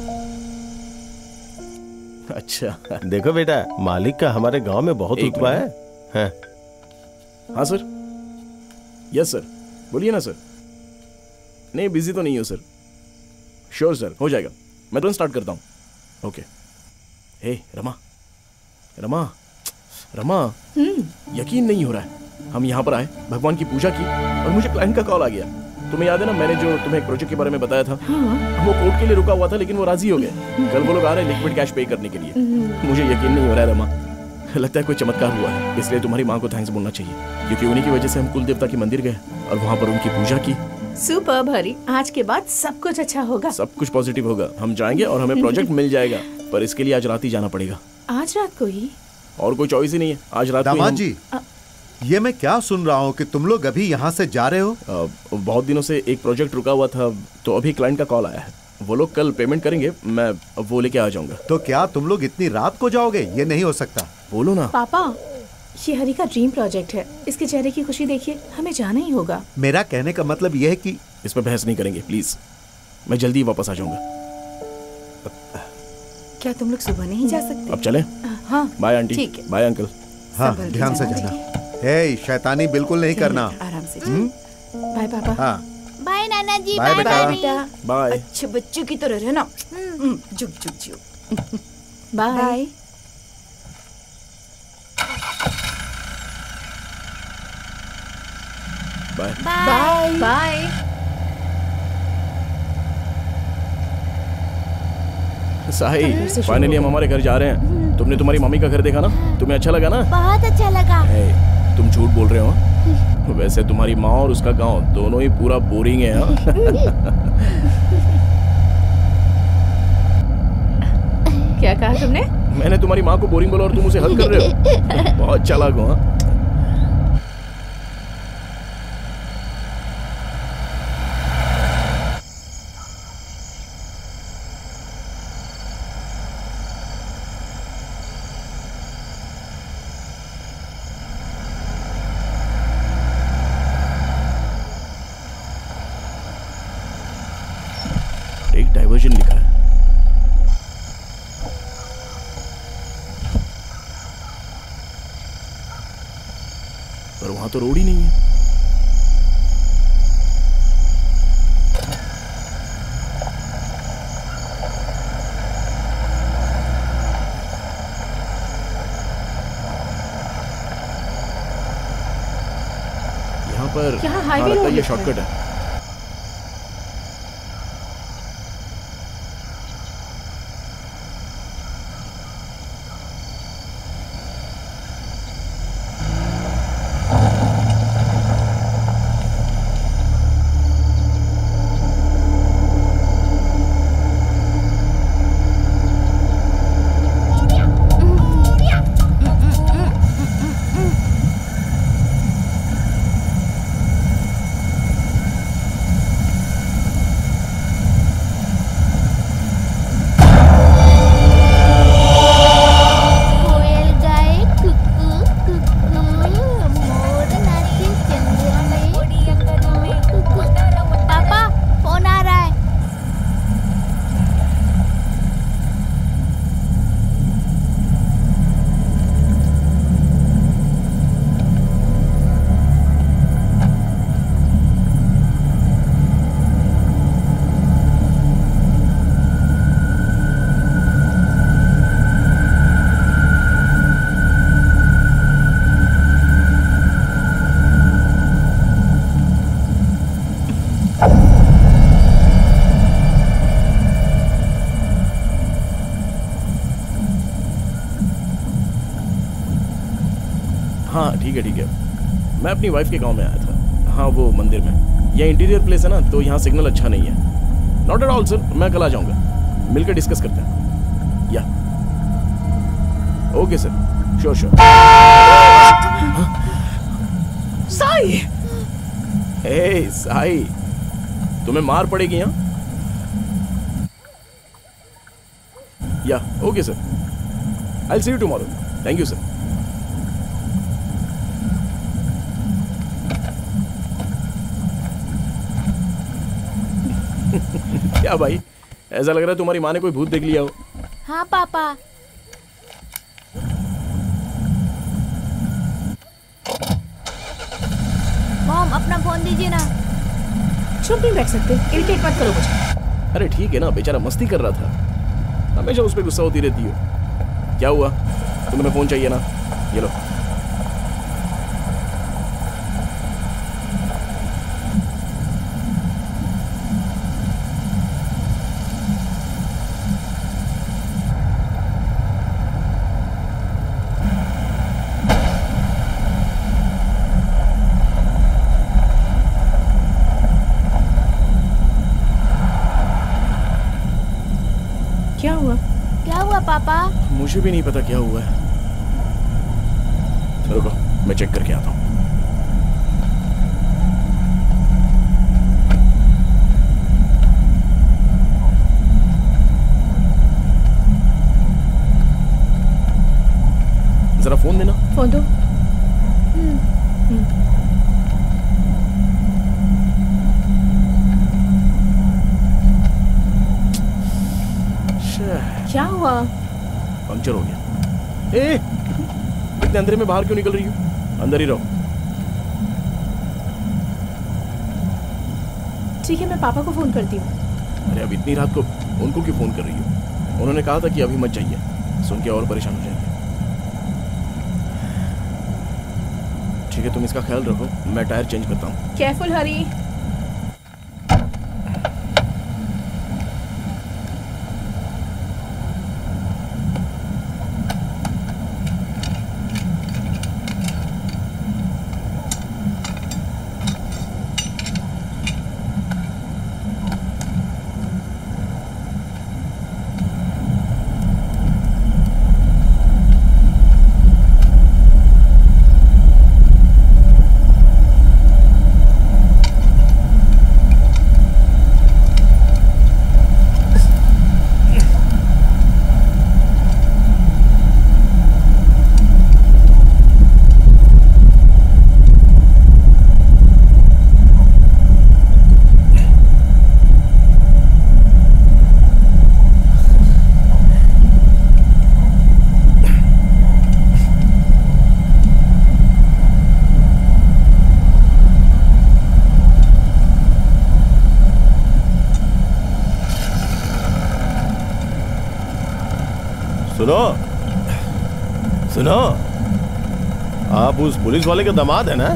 अच्छा, देखो बेटा, मालिक का हमारे गांव में बहुत एक रुतबा है। हाँ। हाँ सर। यस सर, बोलिए ना सर। नहीं, बिजी तो नहीं हो सर। श्योर सर, हो जाएगा। मैं तुरंत स्टार्ट करता हूँ। ओके। हे रमा, रमा, रमा, यकीन नहीं हो रहा है। हम यहाँ पर आए, भगवान की पूजा की और मुझे क्लाइंट का कॉल आ गया। तुम्हें याद है ना, मैंने जो तुम्हें एक प्रोजेक्ट के बारे में बताया था। वो कोर्ट के लिए रुका हुआ था, लेकिन वो राजी हो गए। कल वो लोग आ रहे हैं लिक्विड कैश पे करने के लिए। मुझे यकीन नहीं हो रहा है रमा, लगता है कोई चमत्कार हुआ है। इसलिए तुम्हारी माँ को थैंक्स बोलना चाहिए, क्योंकि उन्हीं की वजह से हम कुल देवता के मंदिर गए और वहाँ पर उनकी पूजा की। सुपर्ब हरी, आज के बाद सब कुछ अच्छा होगा। सब कुछ पॉजिटिव होगा। हम जाएंगे और हमें प्रोजेक्ट मिल जाएगा, पर इसके लिए आज रात ही जाना पड़ेगा। आज रात को ही? और कोई चॉइस ही नहीं है। आज रात को ही दामाद जी, ये मैं क्या सुन रहा हूँ कि तुम लोग अभी यहाँ से जा रहे हो? बहुत दिनों से एक प्रोजेक्ट रुका हुआ था, तो अभी क्लाइंट का कॉल आया है। वो लोग कल पेमेंट करेंगे, मैं वो लेके आ जाऊंगा। तो क्या तुम लोग इतनी रात को जाओगे? ये नहीं हो सकता। बोलो ना। पापा, ये हरी का ड्रीम प्रोजेक्ट है। इसके चेहरे की खुशी देखिए, हमें जाना ही होगा। मेरा कहने का मतलब यह है कि इस पर बहस नहीं करेंगे प्लीज। मैं जल्दी वापस आ जाऊंगा। क्या तुम लोग सुबह नहीं जा सकते? अब चले? हाँ। Bye aunty. ठीक है। Bye uncle. हाँ, ध्यान से जाना। हे, शैतानी बिल्कुल नहीं करना। आराम से। बाय पापा। हाँ। बाय नाना जी। बाय बेटा। बाय। अच्छे बच्चों की तरह रहना। जुग जुग जुग। Bye. Bye. Bye. Bye. Sahi, finally हम हमारे घर जा रहे हैं। तुमने तुम्हारी मम्मी का घर देखा ना? तुम्हें अच्छा लगा ना? बहुत अच्छा लगा। तुम झूठ बोल रहे हो। वैसे तुम्हारी माँ और उसका गांव दोनों ही पूरा बोरिंग है। क्या कहा तुमने? मैंने तुम्हारी माँ को बोरिंग बोला और तुम उसे हक कर रहे हो। बहुत चालाक हो। एक डाइवर्जन लिखा है। पर वहां तो रोड ही नहीं है। यहाँ पर हाईवे लगता है रोड ये है। शॉर्टकट है। हाँ ठीक है। मैं अपनी वाइफ के गांव में आया था। हाँ वो मंदिर में। यह इंटीरियर प्लेस है ना, तो यहाँ सिग्नल अच्छा नहीं है। नॉट एट ऑल सर, मैं कल आ जाऊंगा, मिलकर डिस्कस करते हैं। Yeah okay sir, sure sure. Sai! हे साई, तुम्हें मार पड़ेगी यहाँ। Yeah okay sir, I will see you tomorrow. Thank you sir. क्या भाई, ऐसा लग रहा है तुम्हारी माँ ने कोई भूत देख लिया हो। हाँ पापा। मॉम अपना फोन दीजिए ना। चुप नहीं बैठ सकते, इरिटेट मत करो मुझे। अरे ठीक है ना, बेचारा मस्ती कर रहा था, हमेशा उस पर गुस्सा होती रहती हो। क्या हुआ, तुम्हें फोन चाहिए ना, ये लो। क्या हुआ पापा? मुझे भी नहीं पता क्या हुआ है। रुको मैं चेक करके आता हूँ। जरा फोन देना। फोन दो। क्या हुआ? पंक्चर हो गया। ए, इतने अंधेरे में बाहर क्यों निकल रही हो? अंदर ही रहो। ठीक है, मैं पापा को फोन करती हूँ। अरे अब इतनी रात को उनको क्यों फोन कर रही हो? उन्होंने कहा था कि अभी मत जाइए, सुन के और परेशान हो जाएंगे। ठीक है तुम इसका ख्याल रखो, मैं टायर चेंज करता हूँ। केयरफुल हरी। सुनो सुनो, आप उस पुलिस वाले के दामाद है ना?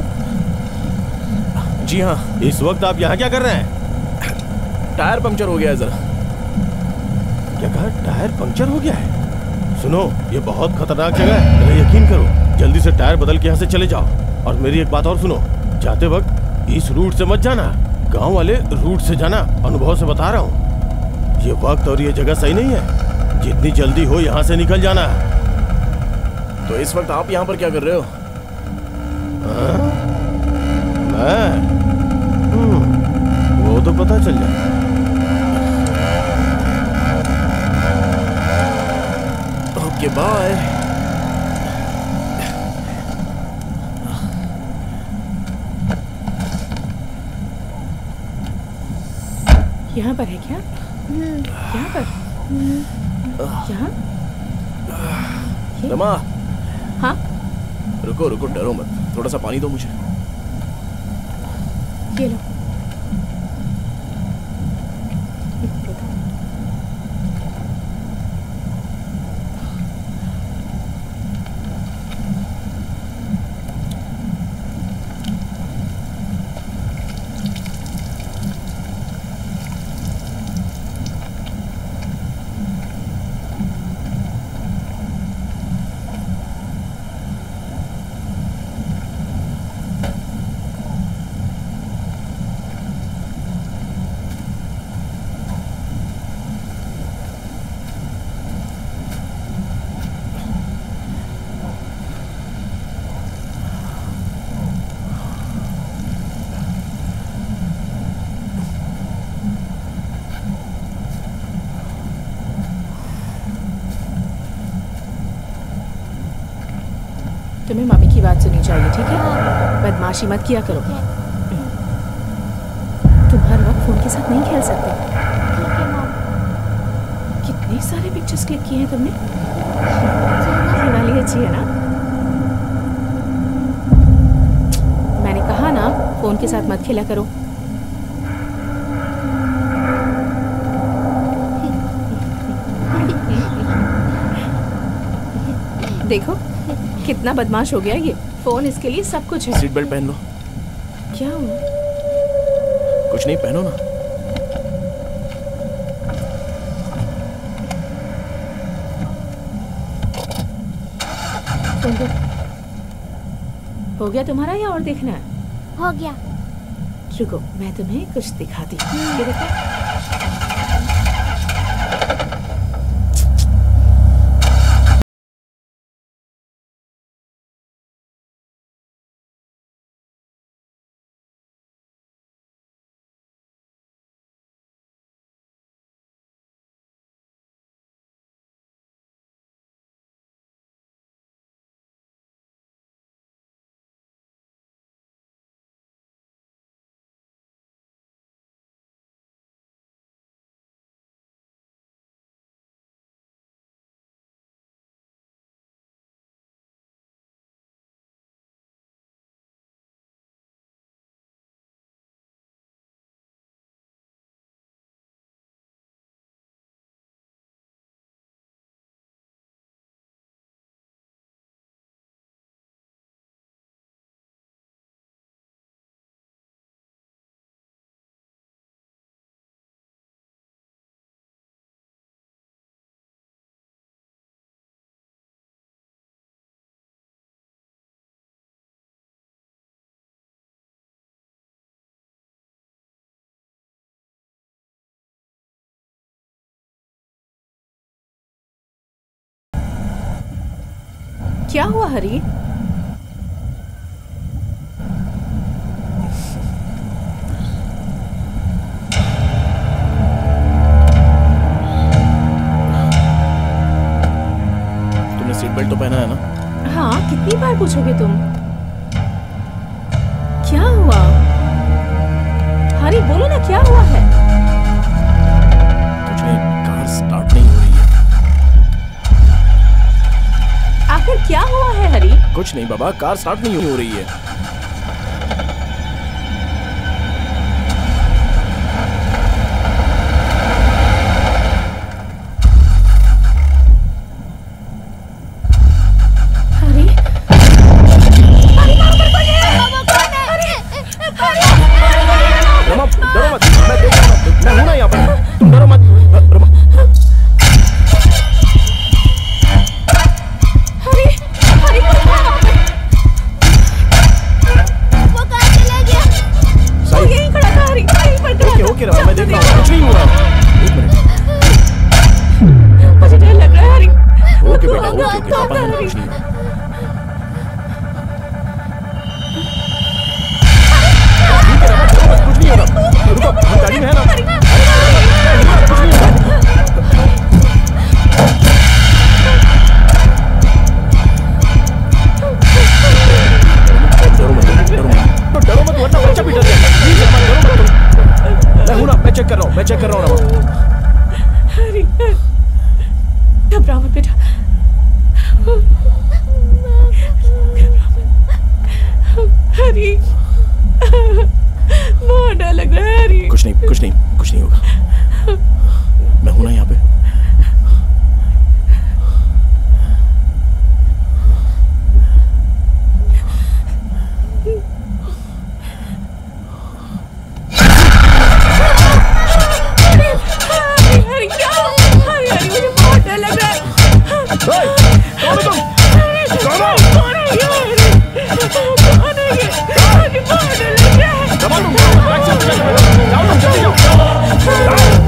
जी हाँ। इस वक्त आप यहाँ क्या कर रहे हैं? टायर पंक्चर हो गया है जरा। क्या कहा? टायर पंक्चर हो गया है? सुनो ये बहुत खतरनाक जगह है, मेरा यकीन करो। जल्दी से टायर बदल के यहाँ से चले जाओ। और मेरी एक बात और सुनो, जाते वक्त इस रूट से मत जाना, गांव वाले रूट से जाना। अनुभव से बता रहा हूँ, ये वक्त और ये जगह सही नहीं है। जितनी जल्दी हो यहाँ से निकल जाना। तो इस वक्त आप यहाँ पर क्या कर रहे हो? मैं वो तो पता चल जाए। Okay bye. यहाँ पर है क्या? यहाँ पर? यहाँ? रमा। हाँ? रुको रुको, डरो मत, थोड़ा सा पानी दो मुझे। ये लो। तुम्हें मम्मी की बात सुननी चाहिए, ठीक है? बदमाशी मत किया करो। तुम हर वक्त फोन के साथ नहीं खेल सकते। ठीक है मॉम। क्लिक की है तुमने? ये वाली अच्छी है ना? मैंने कहा ना फोन के साथ मत खेला करो। देखो कितना बदमाश हो गया ये। फोन इसके लिए सब कुछ है। सीट बेल्ट पहन लो। क्या हुआ? कुछ नहीं, पहनो ना। हो गया तुम्हारा या और देखना है? हो गया। रुको मैं तुम्हें कुछ दिखाती हूँ। ये देखो। क्या हुआ हरी? तुमने सीट बेल्ट तो पहना है ना? हाँ, कितनी बार पूछोगे तुम? क्या हुआ? हरी बोलो ना क्या हुआ है? कुछ नहीं, कार स्टार्ट नहीं हो रही है। आखिर क्या हुआ है हरी? कुछ नहीं बाबा, कार स्टार्ट नहीं हो रही है। डरो मत, मैं देख रहा हूं, मैं हूं ना यहाँ पर, तुम डरो मत। हरी, हरी वो कहाँ चला गया? वो यहीं खड़ा था हरी, यहीं पर खड़ा था। ओके रहा, मैं देख रहा हूँ, कुछ नहीं हुआ। एक मिनट, मुझे डर लग रहा है हरी। ओके बेटा, ओके पापा है, कुछ नहीं हुआ। कुछ नहीं होगा, रुको, हम गाड़ी में है ना। कुछ नहीं होगा। डरो मत, वरना बच्चा भी डर जाएगा। प्लीज अम्मा, डरो मत। मैं हूं ना, मैं चेक कर रहा हूँ ना। हरी, घबराओ मत बेटा। हरी, बहुत डर लग रहा है हरी। कुछ नहीं होगा। मैं हूं ना यहाँ पे। हरी क्या? हरी मुझे बहुत डर लग रहा है। जाओ, जल्दी जाओ।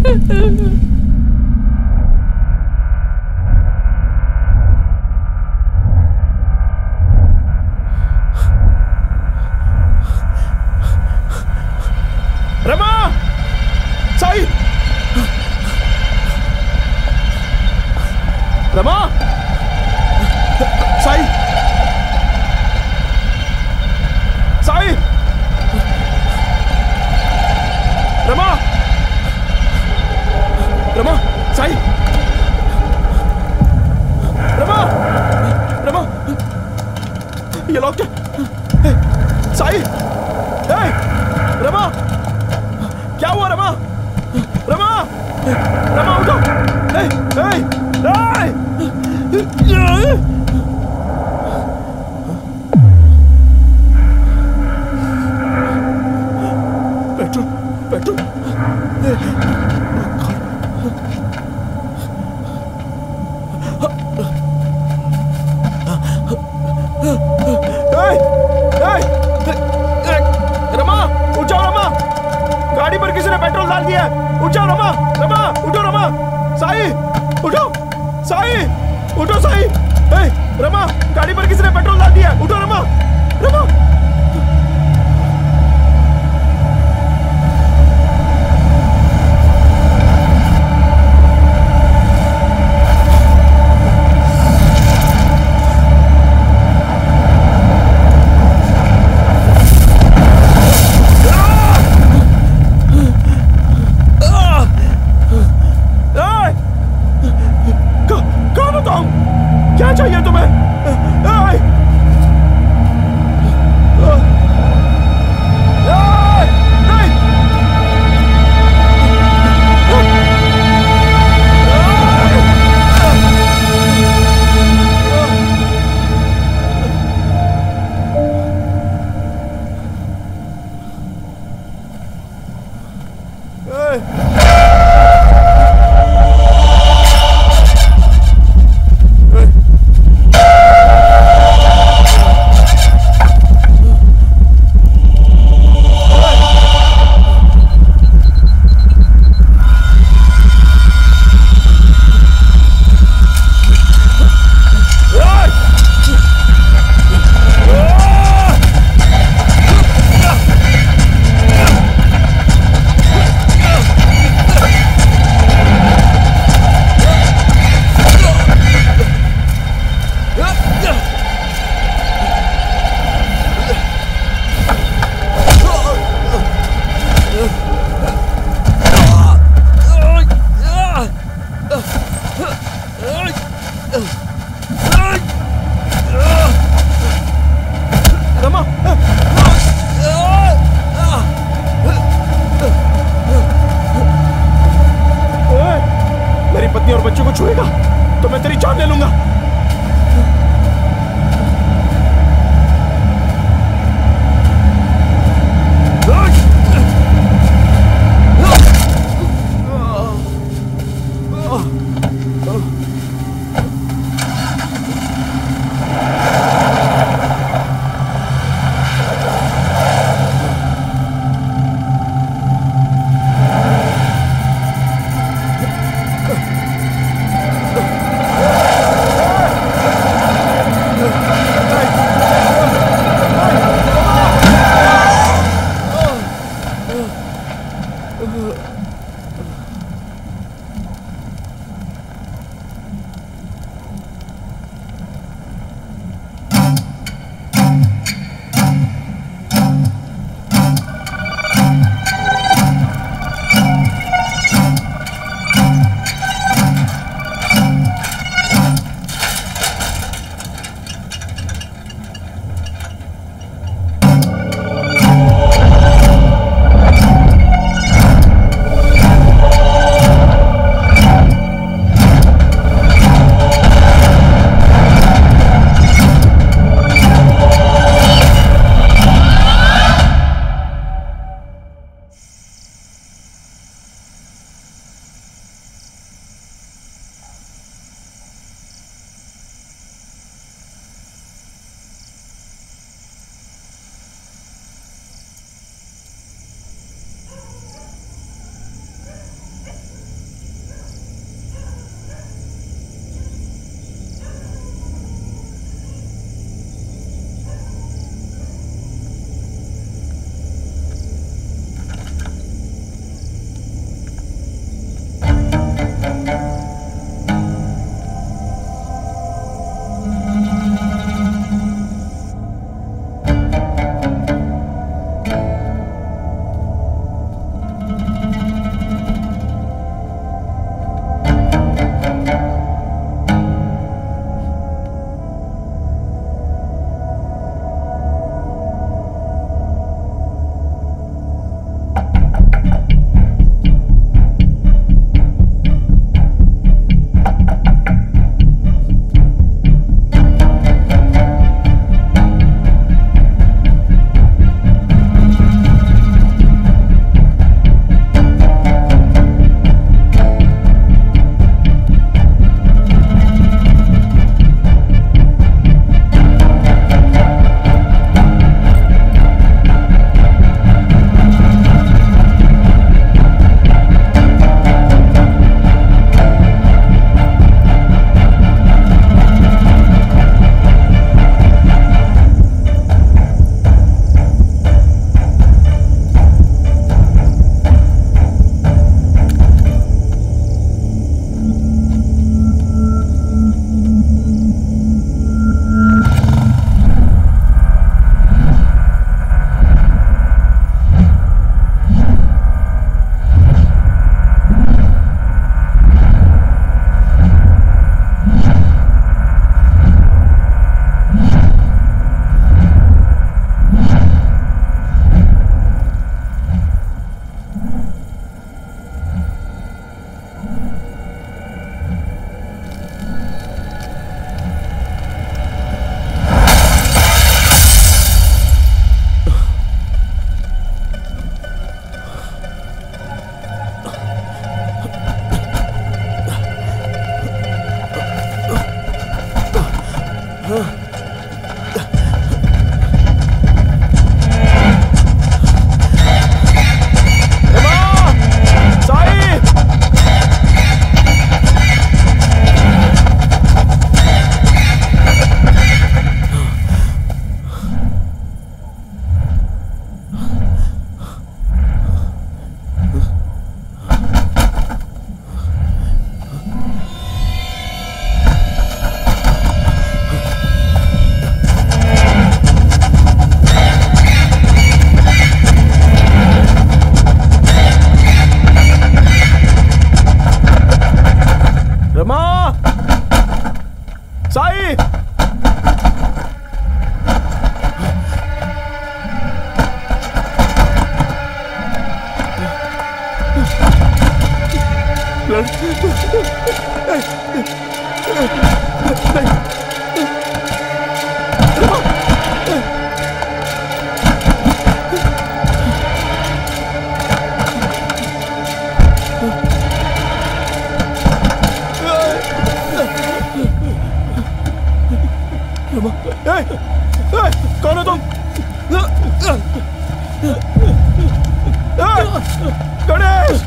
रमा, साई, रमा, साई, साई, रमा, रमा, साई, रमा, रमा, ये लॉक क्या? साई, रमा, क्या हुआ रमा? रमा, रमा उठो! Petrol, petrol! रमा, उठ जाओ रमा! गाड़ी पर किसी ने पेट्रोल डाल दिया है। उठ जाओ रमा, रमा, उठो रमा, साई, उठो, साई, उठो साई, रमा, गाड़ी पर किसी ने पेट्रोल डाल दिया है। उठो रमा, रमा। क्या चाहिए तुम्हें? कौन हो तुम? गणेश,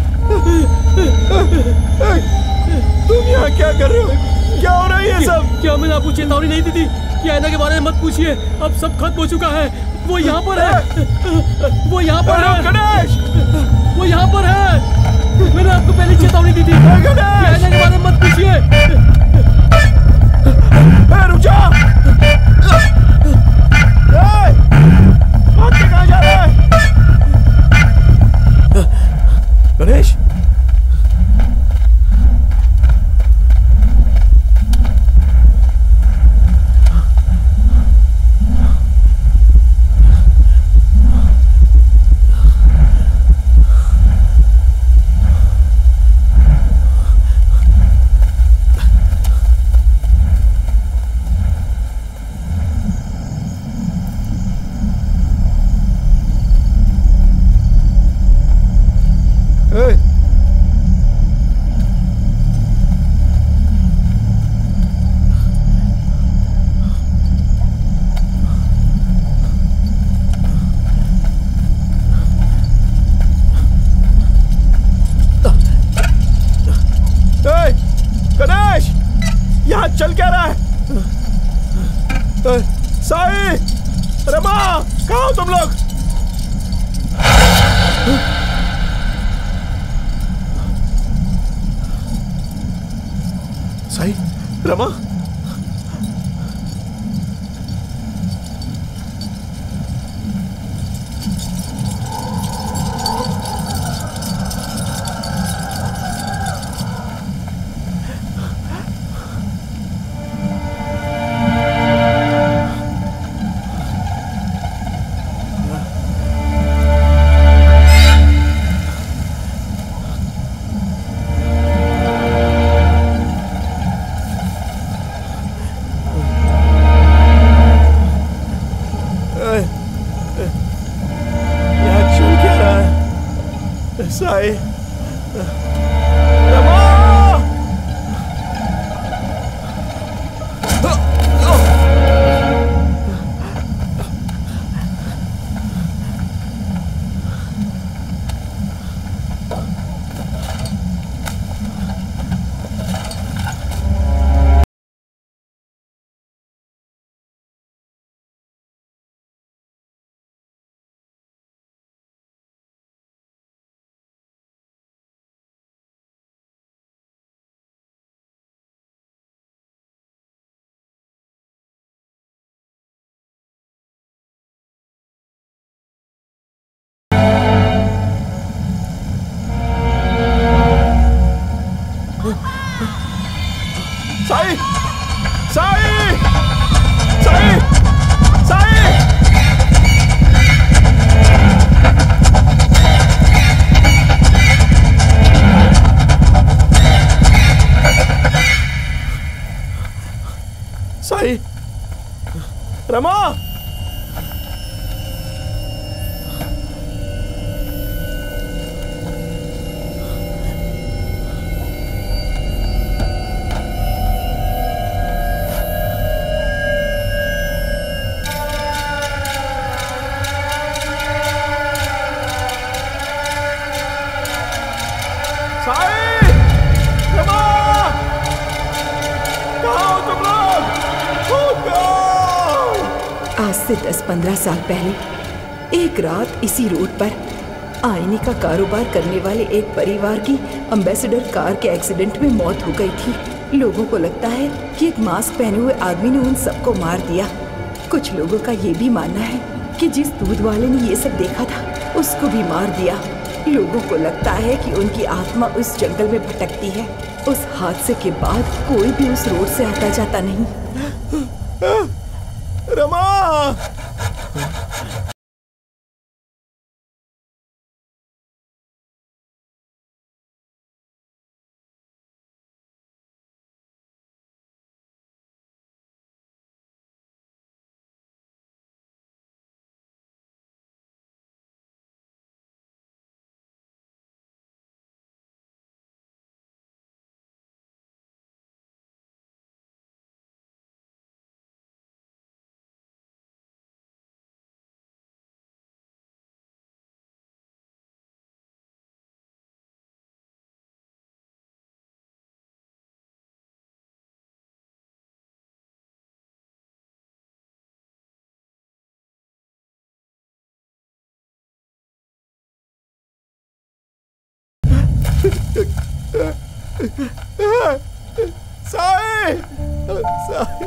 तुम यहाँ क्या कर रहे हो? क्या हो रहा है ये सब? क्या मैंने आपको चेतावनी नहीं दी थी कि ऐना के बारे में मत पूछिए? अब सब खत्म हो चुका है। वो यहाँ पर है, वो यहाँ पर है। गणेश, वो यहाँ पर है। मैंने आपको पहले चेतावनी दी थी कि ऐना के बारे में मत पूछिए। रुक जा। भाग के कहाँ जा रहा है? गणेश, चल क्या रहा है? साई, रमा, कहाँ हो तुम लोग? रमा, साई, रमा, साई, साई, साई, साई, साई, रमा, आज से 10-15 साल पहले एक रात इसी रोड पर आईने का कारोबार करने वाले एक परिवार की एम्बेसडर कार के एक्सीडेंट में मौत हो गई थी। लोगों को लगता है कि एक मास्क पहने हुए आदमी ने उन सबको मार दिया। कुछ लोगों का ये भी मानना है कि जिस दूध वाले ने ये सब देखा था उसको भी मार दिया। लोगों को लगता है कि उनकी आत्मा उस जंगल में भटकती है। उस हादसे के बाद कोई भी उस रोड से आता जाता नहीं। रमा, साई, साई,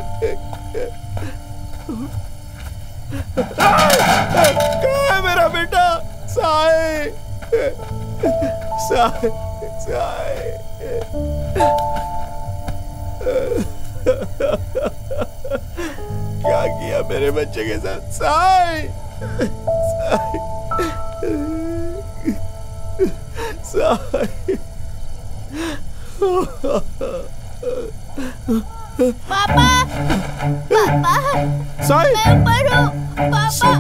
कहाँ है मेरा बेटा? साई, साई, साई, क्या किया मेरे बच्चे के साथ? साई, साई, साई, पापा, पापा, साई, मैं ऊपर हूँ, पापा,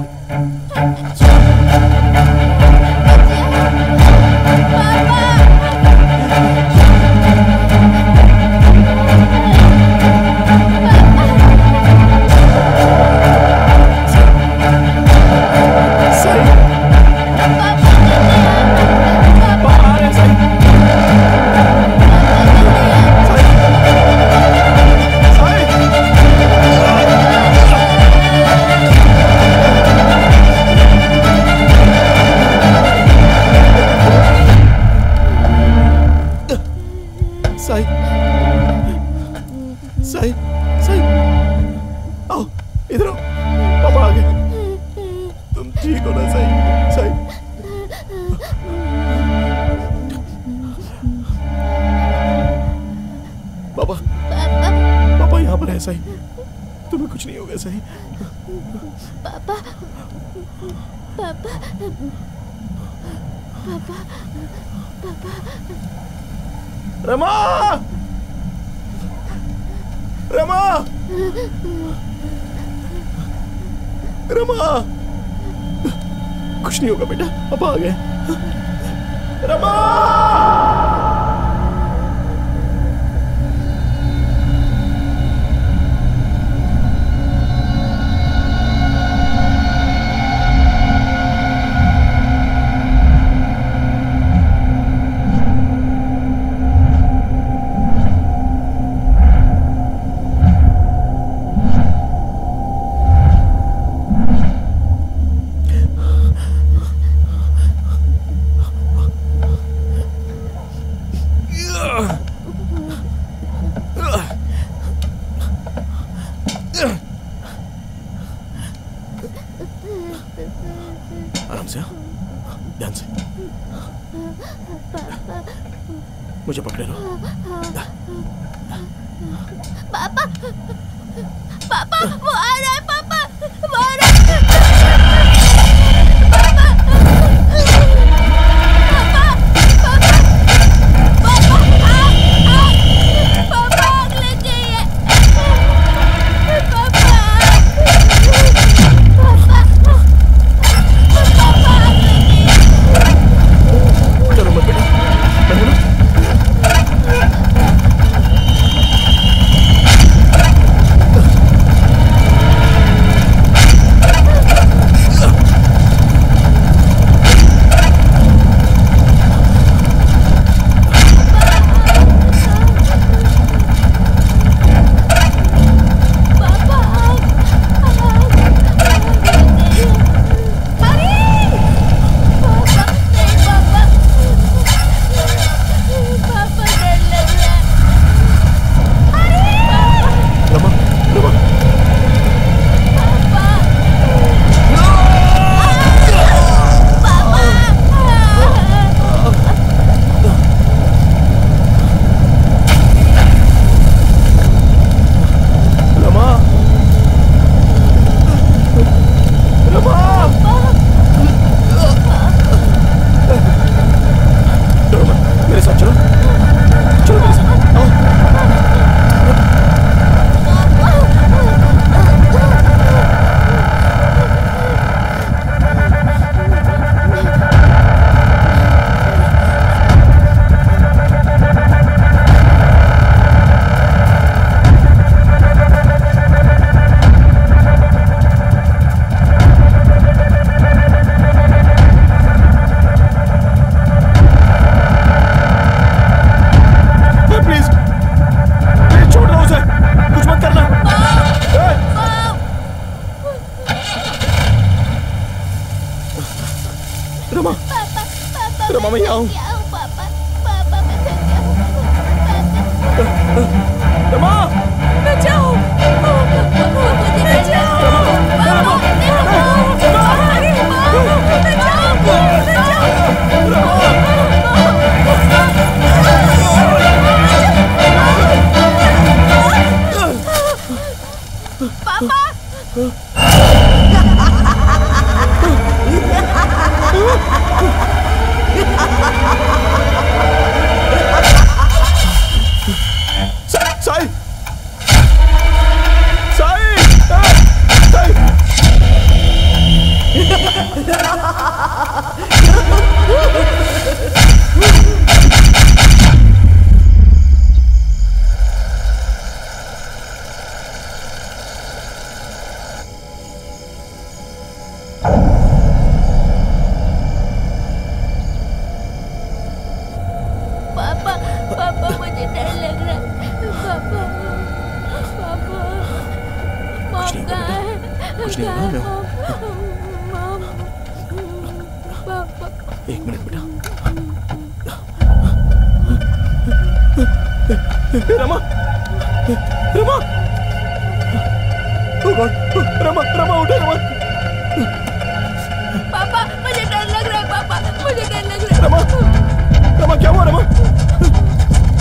गए सही। पापा पापा पापा पापा रमा रमा रमा कुछ नहीं होगा बेटा, पापा आ गए। रमा आराम से, ध्यान से। मुझे पकड़े लो। पापा पापा वो आ रहा है, पापा वो आ रहा है।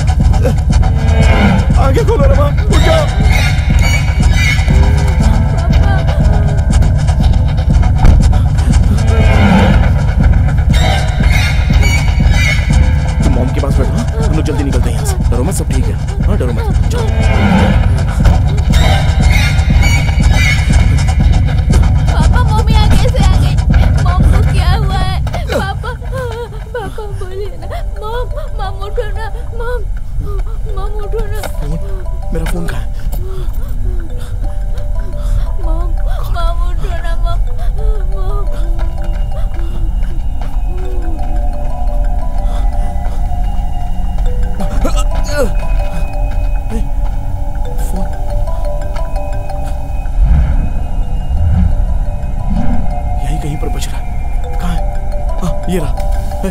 आगे खोलो रमा, उठ जाओ। डरो मत, जाओ। पापा मम्मी आगे से आ गई। मॉम को क्या हुआ है? पापा पापा बोलिए ना। मॉम उठो ना। मॉम उठो ना। मेरा फोन कहाँ है? मॉम उठो ना। मॉम फोन यहीं कहीं पर बज रहा है। कहाँ है? हाँ, ये रहा।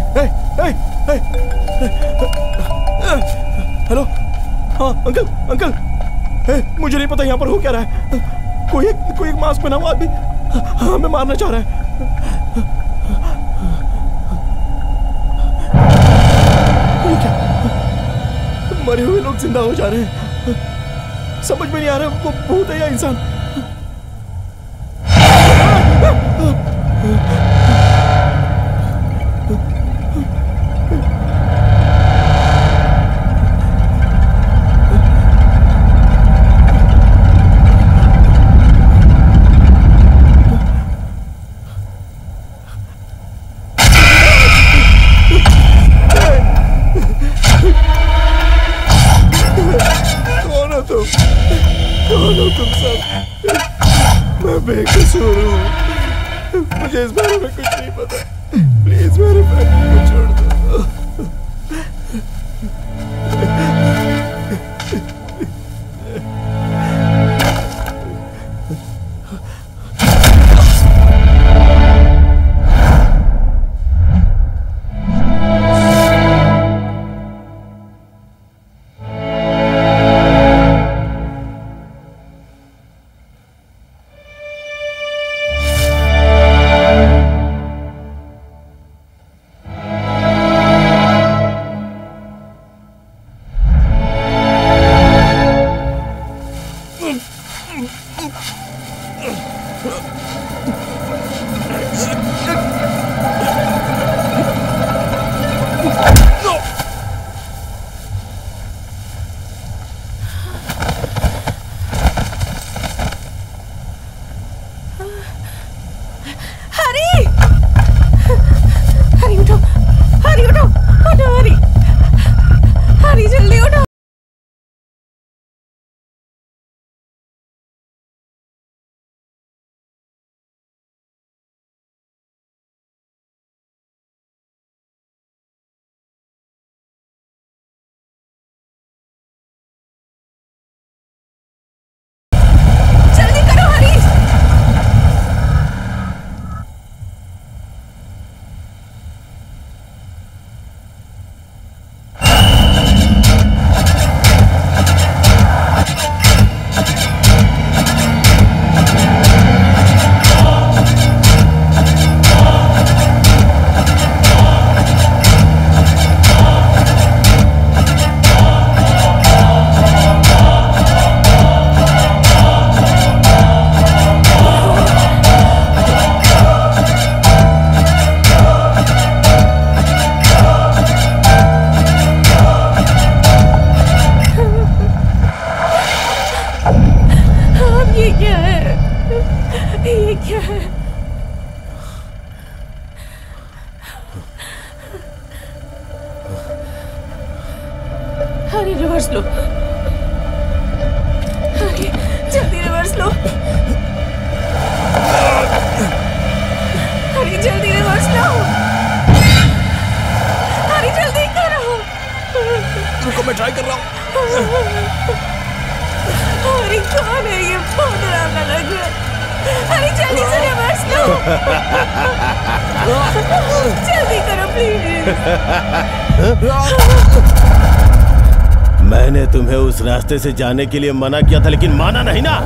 हेलो, हाँ अंकल, मुझे नहीं पता यहाँ पर हो क्या रहा है। कोई एक मास्क पहना हुआ आदमी हमें मारना चाह रहा है। ये क्या? मरे हुए लोग जिंदा हो जा रहे हैं। समझ में नहीं आ रहा वो भूत है या इंसान। तुम सब, मैं बेकसूर हूँ। मुझे इस बारे में कुछ नहीं पता। प्लीज मेरे फैमिली को छोड़ दो। हरी रिवर्स लो, हरी जल्दी रिवर्स लो, हरी जल्दी रिवर्स लो, हरी जल्दी करो। रुको मैं ट्राई कर रहा हूँ। हरी कौन है ये? बहुत डरावना लग रहा है। हरी जल्दी से रिवर्स लो, जल्दी करो प्लीज। मैंने तुम्हें उस रास्ते से जाने के लिए मना किया था, लेकिन माना नहीं ना।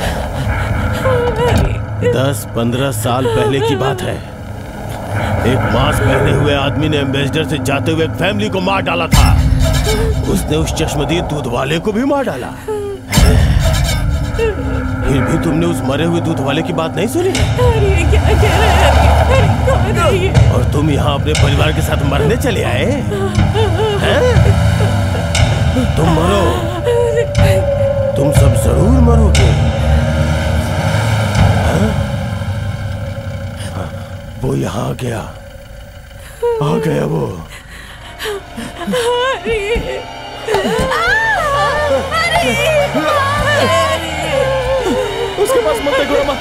10-15 साल पहले की बात है। एक मास्क पहने हुए आदमी ने एम्बेसडर से जाते हुए एक फैमिली को मार डाला था। उसने उस चश्मदीद दूध वाले को भी मार डाला। फिर भी तुमने उस मरे हुए दूध वाले की बात नहीं सुनी? अरे क्या कह रहे हैं? कौन है ये? और तुम यहाँ अपने परिवार के साथ मरने चले आए हैं? तुम मरो, तुम सब जरूर मरोगे। हाँ? वो यहाँ आ गया वो। उसके पास मत देखो रमा।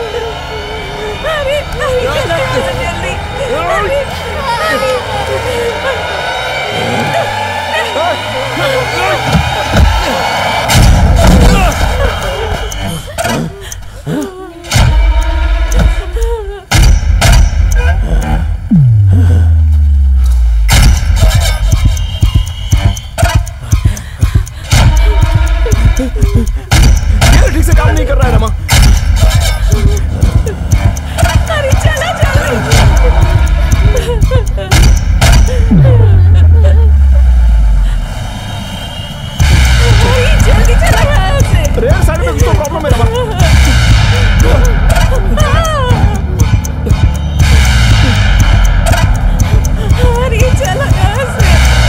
ठीक से काम नहीं कर रहा है रमा। अरे चला जल्दी चला यहाँ से। रेयर साइड में कुछ तो प्रॉब्लम है रमा। अरे चला यहाँ से।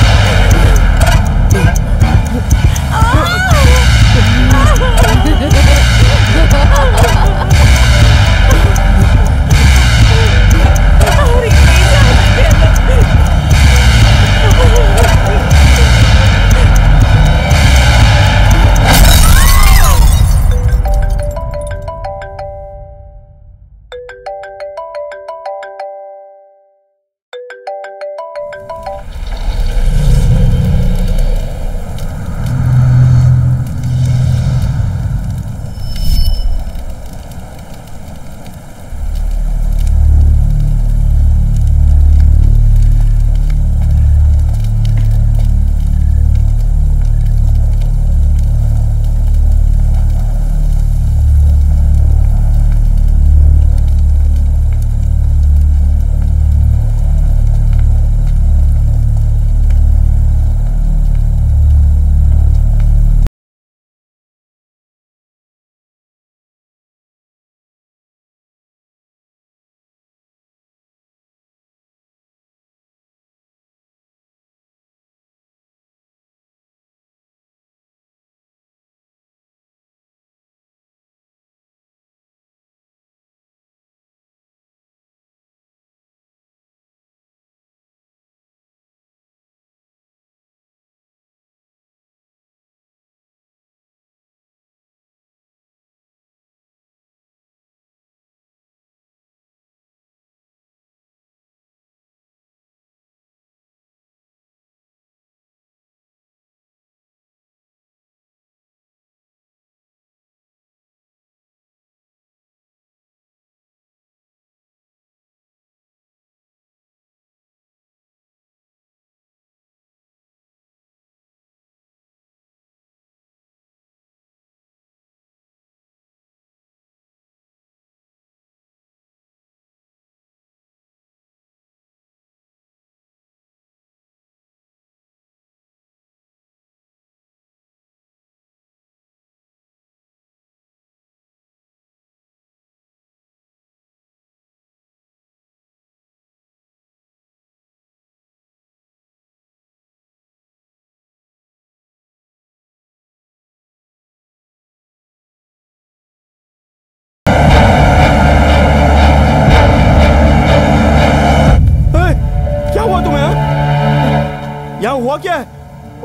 यहाँ हुआ क्या है?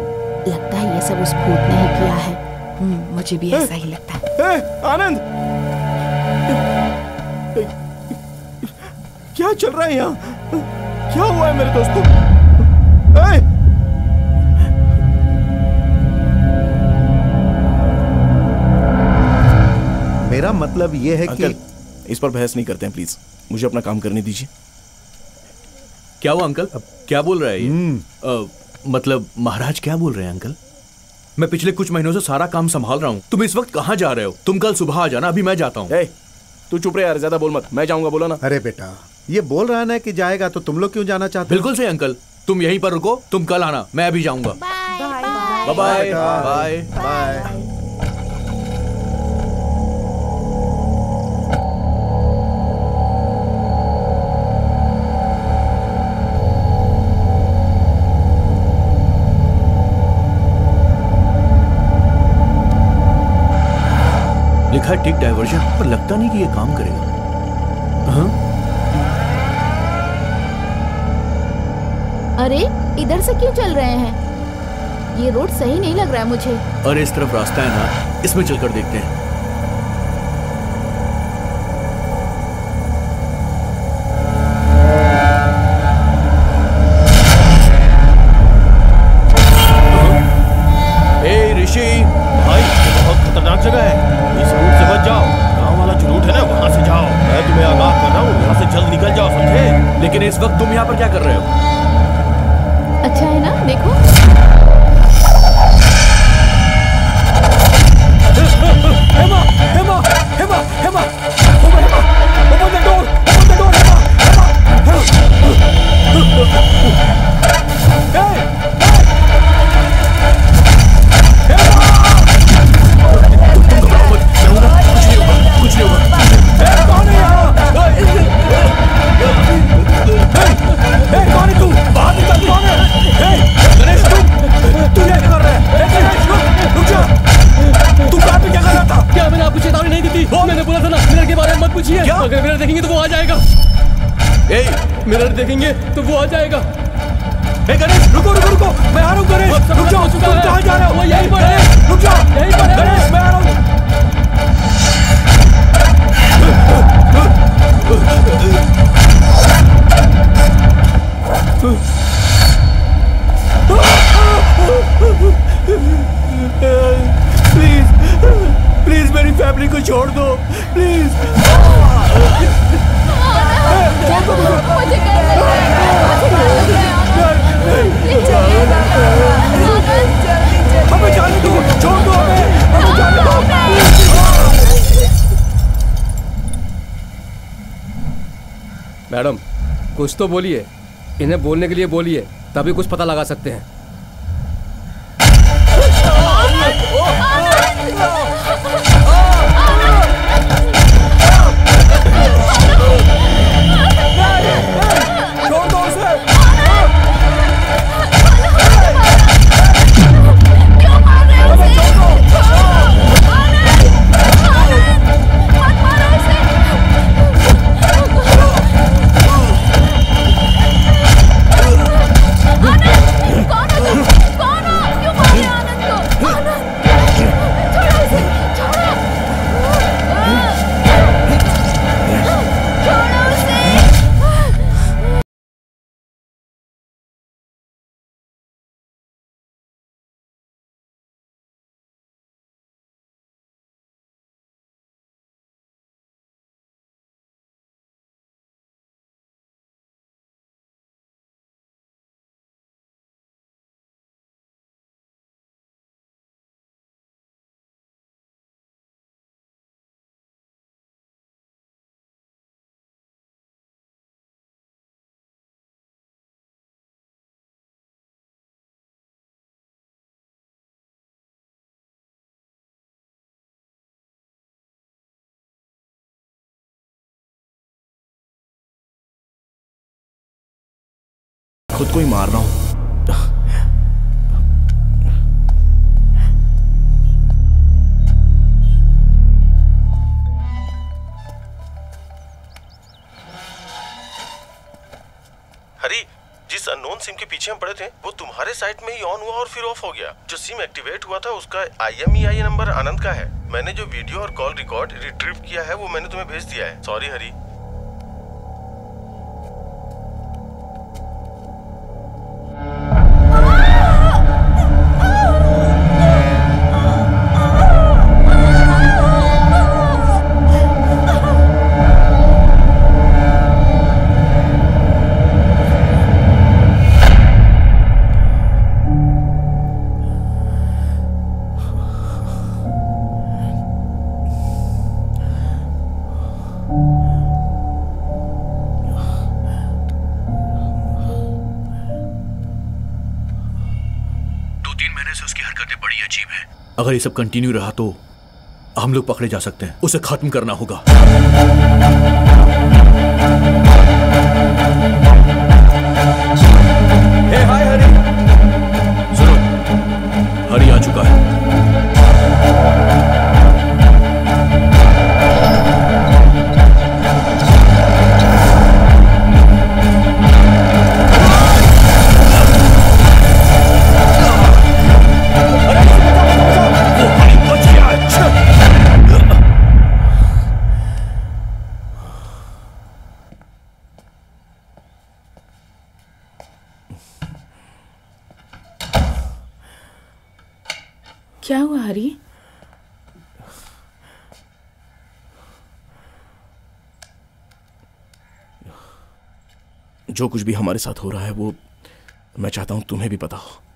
लगता है ये सब उस भूत ने ही किया है। मुझे भी ऐसा ही लगता है। आनंद, क्या चल रहा है यहाँ? क्या हुआ है मेरे दोस्तों? मेरा मतलब ये है कि इस पर बहस नहीं करते हैं प्लीज, मुझे अपना काम करने दीजिए। क्या हुआ अंकल? क्या बोल रहा है ये? मतलब महाराज क्या बोल रहे हैं अंकल? मैं पिछले कुछ महीनों से सारा काम संभाल रहा हूँ। तुम इस वक्त कहाँ जा रहे हो? तुम कल सुबह आ जाना, अभी मैं जाता हूँ। तू चुप रहे यार, ज्यादा बोल मत। मैं जाऊंगा, बोला ना। अरे बेटा, ये बोल रहा है ना कि जाएगा, तो तुम लोग क्यों जाना चाहते हो? बिल्कुल सही अंकल, तुम यहीं पर रुको, तुम कल आना, मैं अभी जाऊंगा। Bye bye bye bye. लिखा है टेक डाइवर्जन, पर लगता नहीं कि ये काम करेगा। हाँ? अरे इधर से क्यों चल रहे हैं? ये रोड सही नहीं लग रहा है मुझे। अरे इस तरफ रास्ता है ना, इसमें चलकर देखते हैं। ऋषि भाई, ये बहुत खतरनाक जगह है, इस रूट से बच जाओ। गांव वाला जो रूट है ना, वहां से जाओ। मैं तुम्हें आगाह कर रहा हूँ, यहाँ से जल्द निकल जाओ, समझे? लेकिन इस वक्त तुम यहाँ पर क्या कर रहे हो? अच्छा है ना, देखो। Hema, Hema, Hema, Hema, open the door, open the door, कुछ नहीं होगा। कौन है यहाँ? कौन है तू? बाहर निकल, कौन है? गणेश, तू क्या कर रहा है? गणेश, रुक जा। तू कार में क्या कर रहा था? क्या मैंने आपको चेतावनी नहीं दी थी? मैंने बोला था ना, मिरर के बारे में मत पूछिए। अगर मिरर देखेंगे तो वो आ जाएगा। मिरर देखेंगे तो वो आ जाएगा। गणेश, रुको रुको रुको, मैं आ रहा हूँ। गणेश, रुक जाओ। तुम कहाँ जा रहे हो? वो यहीं पर है। रुक जाओ, यहीं पर है। गणेश, मैं आ रहा हूँ। प्लीज प्लीज मेरी फैमिली को छोड़ दो, प्लीज। मुझे डर लग रहा है। हमें जाने दो, छोड़ दो हमें जाने दो। मैडम, कुछ तो बोलिए। इन्हें बोलने के लिए बोलिए, तभी कुछ पता लगा सकते हैं। छोड़ दो उसे। क्यों मार रहे हो उसे? खुद को ही मार रहा हूं। हरी, जिस अननोन सिम के पीछे हम पड़े थे वो तुम्हारे साइट में ही ऑन हुआ और फिर ऑफ हो गया। जो सिम एक्टिवेट हुआ था उसका IMEI नंबर आनंद का है। मैंने जो वीडियो और कॉल रिकॉर्ड रिट्रीव किया है वो मैंने तुम्हें भेज दिया है। सॉरी हरी। अगर ये सब कंटिन्यू रहा तो हम लोग पकड़े जा सकते हैं। उसे खत्म करना होगा। हे हाय हरी, सुनो, हरी आ चुका है। क्या हुआ हरी? जो कुछ भी हमारे साथ हो रहा है वो मैं चाहता हूं तुम्हें भी पता हो।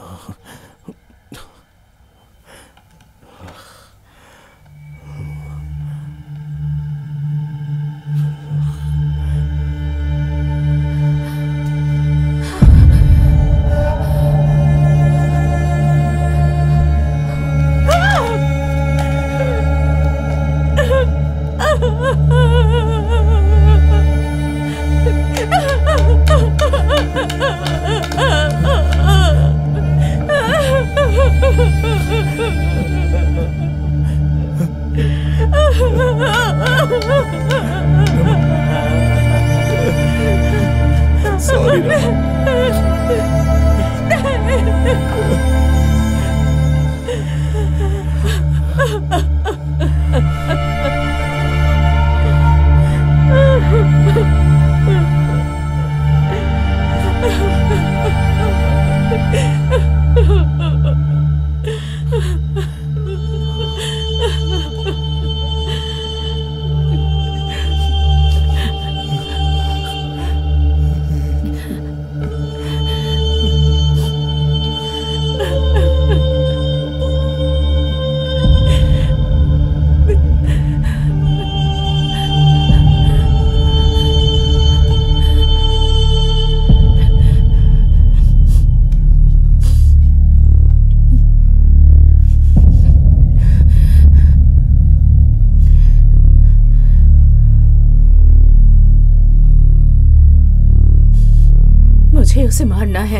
मुझे उसे मारना है।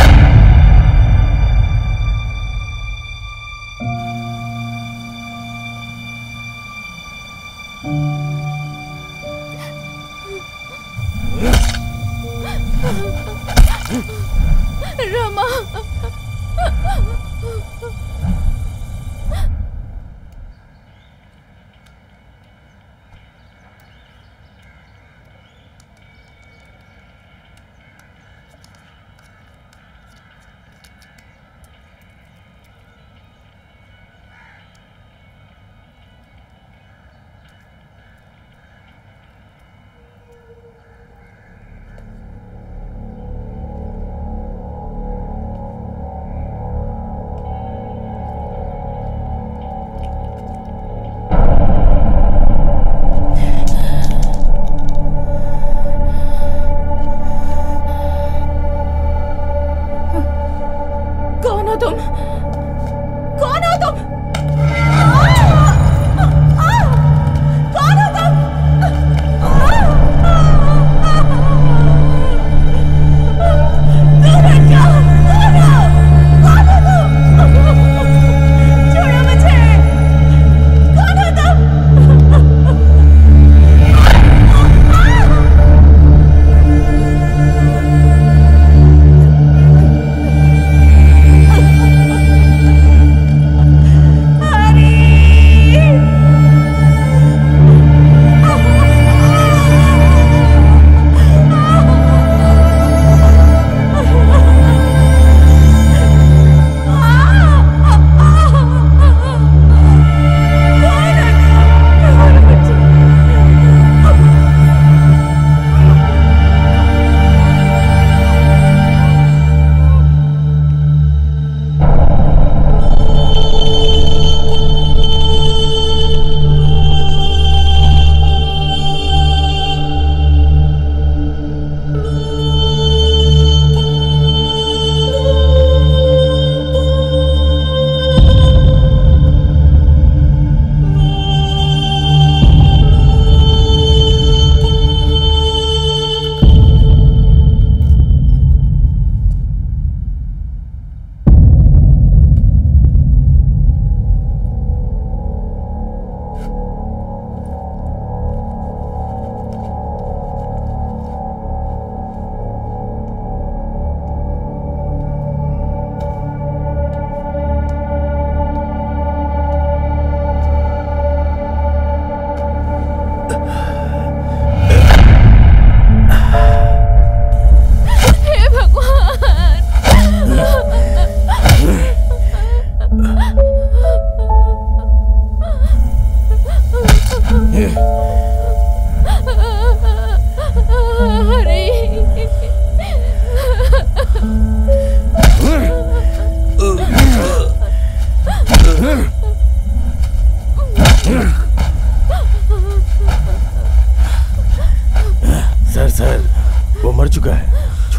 रमा,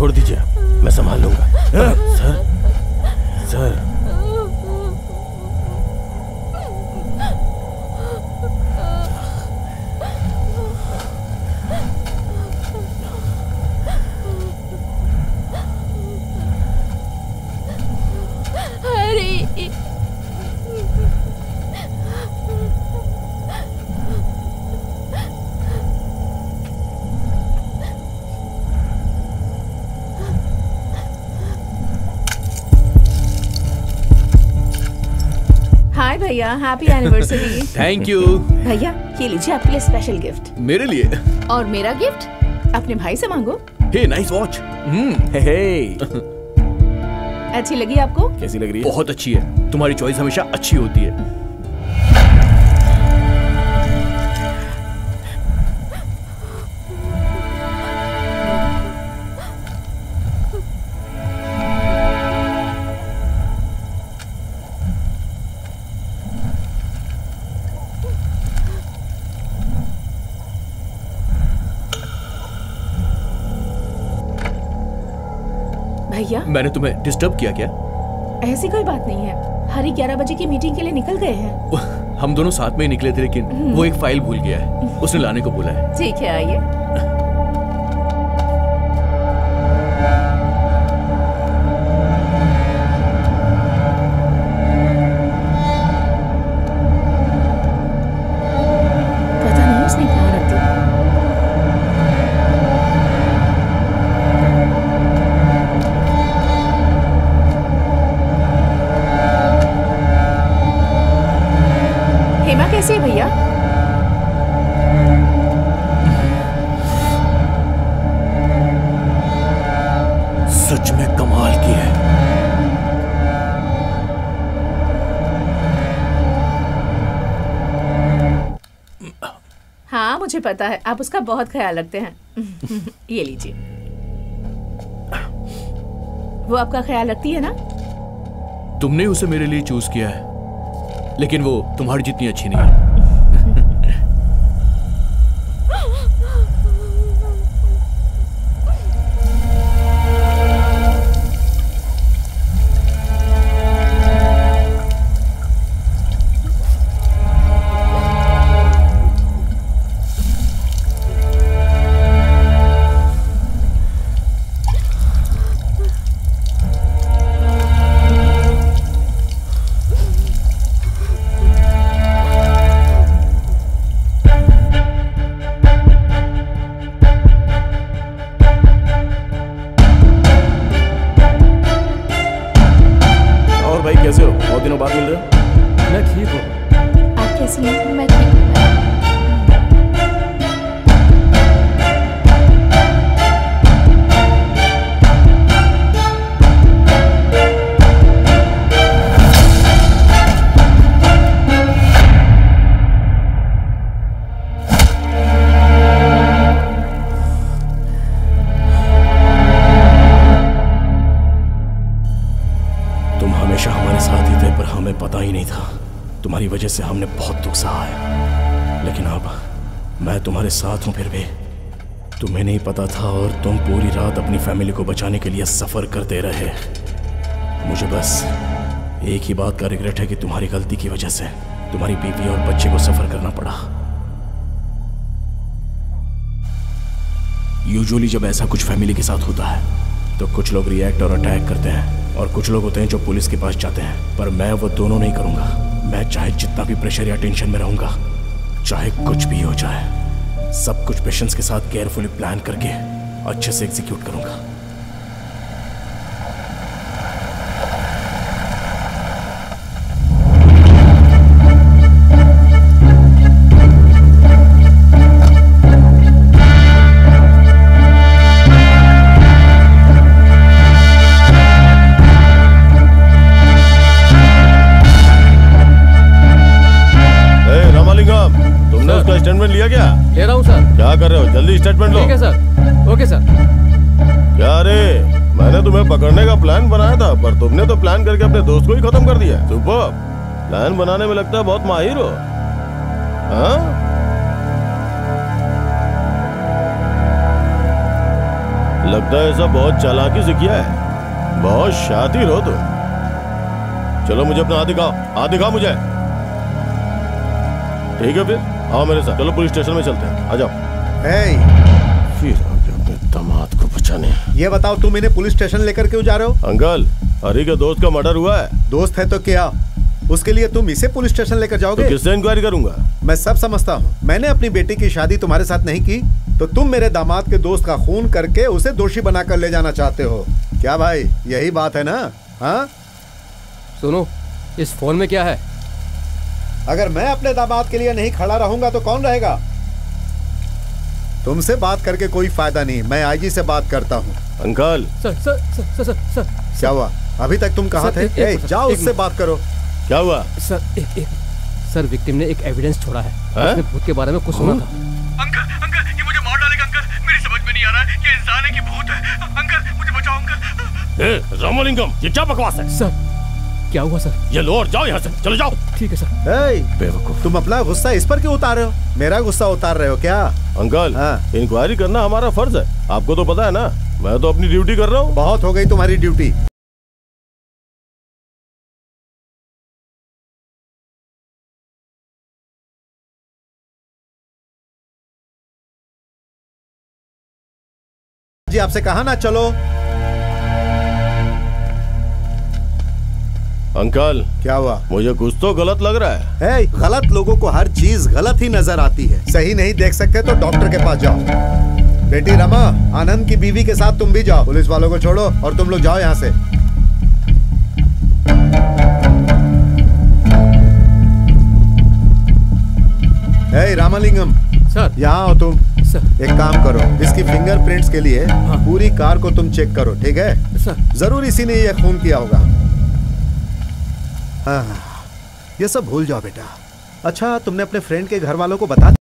छोड़ दीजिए, मैं संभाल लूंगा। सर सर हाय भैया, हैप्पी एनिवर्सरी। Thank you. भैया ये लीजिए आपके लिए स्पेशल गिफ्ट। मेरे लिए? और मेरा गिफ्ट अपने भाई से मांगो। Hey nice watch. अच्छी लगी आपको? कैसी लग रही है? बहुत अच्छी है, तुम्हारी चॉइस हमेशा अच्छी होती है। भैया मैंने तुम्हें डिस्टर्ब किया क्या? ऐसी कोई बात नहीं है, हरी 11 बजे की मीटिंग के लिए निकल गए हैं। हम दोनों साथ में ही निकले थे, लेकिन वो एक फाइल भूल गया है, उसने लाने को बोला है। ठीक है, आइए। पता नहीं उसने कहाँ रख दी। हेमा कैसी है भैया? सच में कमाल की है। हाँ मुझे पता है, आप उसका बहुत ख्याल रखते हैं। ये लीजिए। वो आपका ख्याल रखती है ना? तुमने उसे मेरे लिए चूज किया है, लेकिन वो तुम्हारी जितनी अच्छी नहीं है। कैसे हो? बहुत दिनों बाद मिल रहे हो। मैं ठीक हूँ। आप कैसी हैं? मैं ठीक हूँ। पता ही नहीं था, तुम्हारी वजह से हमने बहुत दुख सहा है, लेकिन अब मैं तुम्हारे साथ हूं। फिर भी तुम्हें नहीं पता था और तुम पूरी रात अपनी फैमिली को बचाने के लिए सफर करते रहे। मुझे बस एक ही बात का रिग्रेट है कि तुम्हारी गलती की वजह से तुम्हारी बीवी और बच्चे को सफर करना पड़ा। यूजुअली जब ऐसा कुछ फैमिली के साथ होता है तो कुछ लोग रिएक्ट और अटैक करते हैं और कुछ लोग होते हैं जो पुलिस के पास जाते हैं, पर मैं वो दोनों नहीं करूंगा। मैं चाहे जितना भी प्रेशर या टेंशन में रहूंगा, चाहे कुछ भी हो जाए, सब कुछ पेशेंस के साथ केयरफुली प्लान करके अच्छे से एग्जीक्यूट करूंगा। लिया क्या? ले रहा हूँ सर। क्या कर रहे हो? जल्दी स्टेटमेंट लो। ठीक है सर। Okay sir. क्या रे, मैंने तुम्हें पकड़ने का प्लान बनाया था, पर तुमने तो प्लान करके अपने दोस्त को ही खत्म कर दिया। सुपर, प्लान बनाने में लगता है बहुत माहिर हो। हाँ? लगता है सब बहुत चालाकी से किया है। बहुत शातिर हो तुम। चलो मुझे अपना हाथ दिखाओ, हाथ दिखाओ मुझे। ठीक है फिर आओ मेरे साथ, चलो पुलिस स्टेशन में चलते हैं, आ जाओ। फिर आ गया अपने दामाद को बचाने। ये बताओ तुम इन्हें पुलिस स्टेशन लेकर क्यों जा रहे हो? अंकल, हरी के दोस्त का मर्डर हुआ है। दोस्त है तो क्या, उसके लिए तुम इसे पुलिस स्टेशन लेकर जाओगे? तो किससे इंक्वायरी करूंगा? मैं सब समझता हूँ। मैंने अपनी बेटी की शादी तुम्हारे साथ नहीं की तो तुम मेरे दामाद के दोस्त का खून करके उसे दोषी बनाकर ले जाना चाहते हो क्या भाई? यही बात है ना? हाँ सुनो, इस फोन में क्या है? अगर मैं अपने दामाद के लिए नहीं खड़ा रहूंगा तो कौन रहेगा? तुमसे बात करके कोई फायदा नहीं, मैं आईजी से बात करता हूँ। Uncle. Sir sir sir sir sir sir क्या हुआ? अभी तक तुम कहाँ थे? जाओ उससे बात करो। क्या हुआ? सर विक्टिम ने एक एविडेंस छोड़ा है। उसने भूत के बारे में कुछ सुना था। अंकल ये मुझे मार डालेगा अंकल, मेरी समझ में नहीं आ रहा है ये इंसान है कि भूत है। अंकल मुझे बचाओ अंकल। रामलिंगम, ये क्या बकवास है? सर क्या हुआ सर? ये लो और जाओ यहाँ से, चलो जाओ। ठीक है सर। बेवकूफ, तुम अपना गुस्सा इस पर क्यों उतार रहे हो? मेरा गुस्सा उतार रहे हो क्या? अंकल, इंक्वायरी करना हमारा फर्ज है, आपको तो पता है ना। मैं तो अपनी ड्यूटी कर रहा हूँ। बहुत हो गई तुम्हारी ड्यूटी। जी आपसे कहा ना चलो। अंकल क्या हुआ? मुझे कुछ तो गलत लग रहा है। गलत लोगों को हर चीज गलत ही नजर आती है। सही नहीं देख सकते तो डॉक्टर के पास जाओ। बेटी रमा, आनंद की बीवी के साथ तुम भी जाओ। पुलिस वालों को छोड़ो और तुम लोग जाओ यहाँ से। रामलिंगम सर, यहाँ आओ तुम। सर। एक काम करो, इसकी फिंगरप्रिंट्स के लिए पूरी कार को तुम चेक करो, ठीक है? सर। जरूर इसी ने ये खून किया होगा। हाँ, ये सब भूल जाओ बेटा। अच्छा, तुमने अपने फ्रेंड के घर वालों को बता दिया?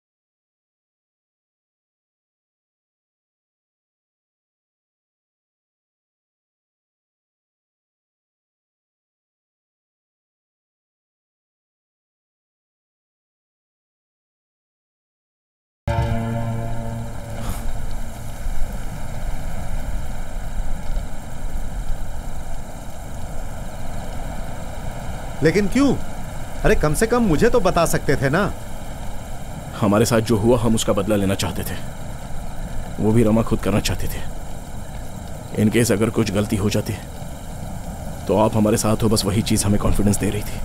लेकिन क्यों? अरे कम से कम मुझे तो बता सकते थे ना। हमारे साथ जो हुआ हम उसका बदला लेना चाहते थे, वो भी रमा खुद करना चाहते थे। इन केस अगर कुछ गलती हो जाती तो आप हमारे साथ हो, बस वही चीज हमें कॉन्फिडेंस दे रही थी।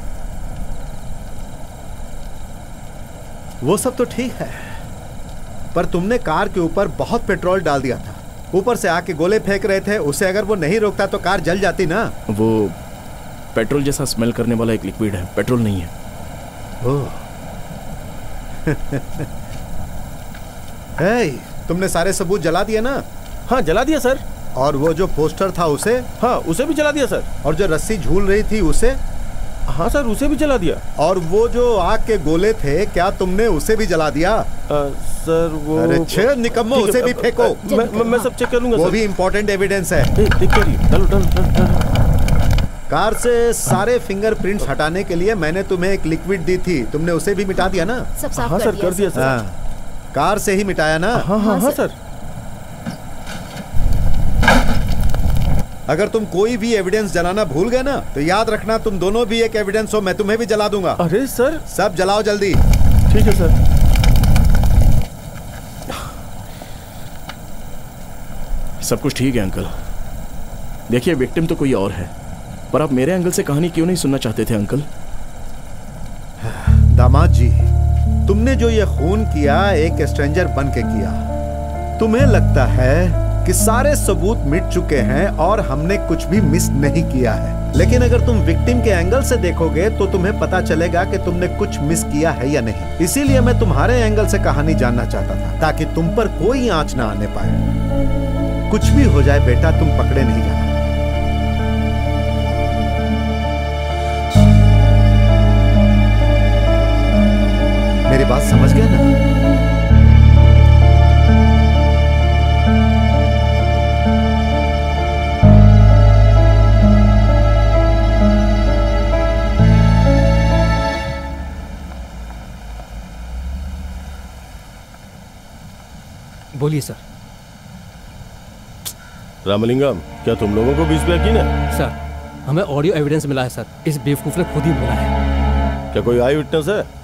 वो सब तो ठीक है, पर तुमने कार के ऊपर बहुत पेट्रोल डाल दिया था। ऊपर से आके गोले फेंक रहे थे, उसे अगर वो नहीं रोकता तो कार जल जाती ना। वो पेट्रोल जैसा स्मेल करने वाला एक लिक्विड है, पेट्रोल नहीं है। तुमने सारे सबूत जला दिए ना? हाँ जला दिया सर। और वो जो पोस्टर था उसे? हाँ उसे भी जला दिया सर। और जो रस्सी झूल रही थी उसे? हाँ सर उसे भी जला दिया। और वो जो आग के गोले थे, क्या तुमने उसे भी जला दिया? सर वो, अरे छे निकम्मो, उसे भी फेंको। मैं सब चेक कर लूंगा। वो भी इम्पोर्टेंट एविडेंस है। कार से सारे फिंगरप्रिंट्स हटाने के लिए मैंने तुम्हें एक लिक्विड दी थी, तुमने उसे भी मिटा दिया ना? सब साफ हाँ सर कर दिया सर। हाँ, कार से ही मिटाया ना? हाँ सर। अगर तुम कोई भी एविडेंस जलाना भूल गए ना तो याद रखना तुम दोनों भी एक एविडेंस हो, मैं तुम्हें भी जला दूंगा। अरे सर। सब जलाओ जल्दी। ठीक है सर। सब कुछ ठीक है अंकल। देखिए विक्टिम तो कोई और है, पर आप मेरे एंगल से कहानी क्यों नहीं सुनना चाहते थे अंकल? दामाद जी, तुमने जो ये खून किया एक स्ट्रेंजर बन के किया। तुम्हें लगता है कि सारे सबूत मिट चुके हैं और हमने कुछ भी मिस नहीं किया है, लेकिन अगर तुम विक्टिम के एंगल से देखोगे तो तुम्हें पता चलेगा कि तुमने कुछ मिस किया है या नहीं। इसीलिए मैं तुम्हारे एंगल से कहानी जानना चाहता था, ताकि तुम पर कोई आंच ना आने पाए। कुछ भी हो जाए बेटा, तुम पकड़े नहीं जाना। मेरी बात समझ गया ना? बोलिए सर। रामलिंगम, क्या तुम लोगों को भी इस पे यकीन है? सर, हमें ऑडियो एविडेंस मिला है सर। इस बेवकूफ ने खुद ही बोला है। क्या कोई आई विटनेस है?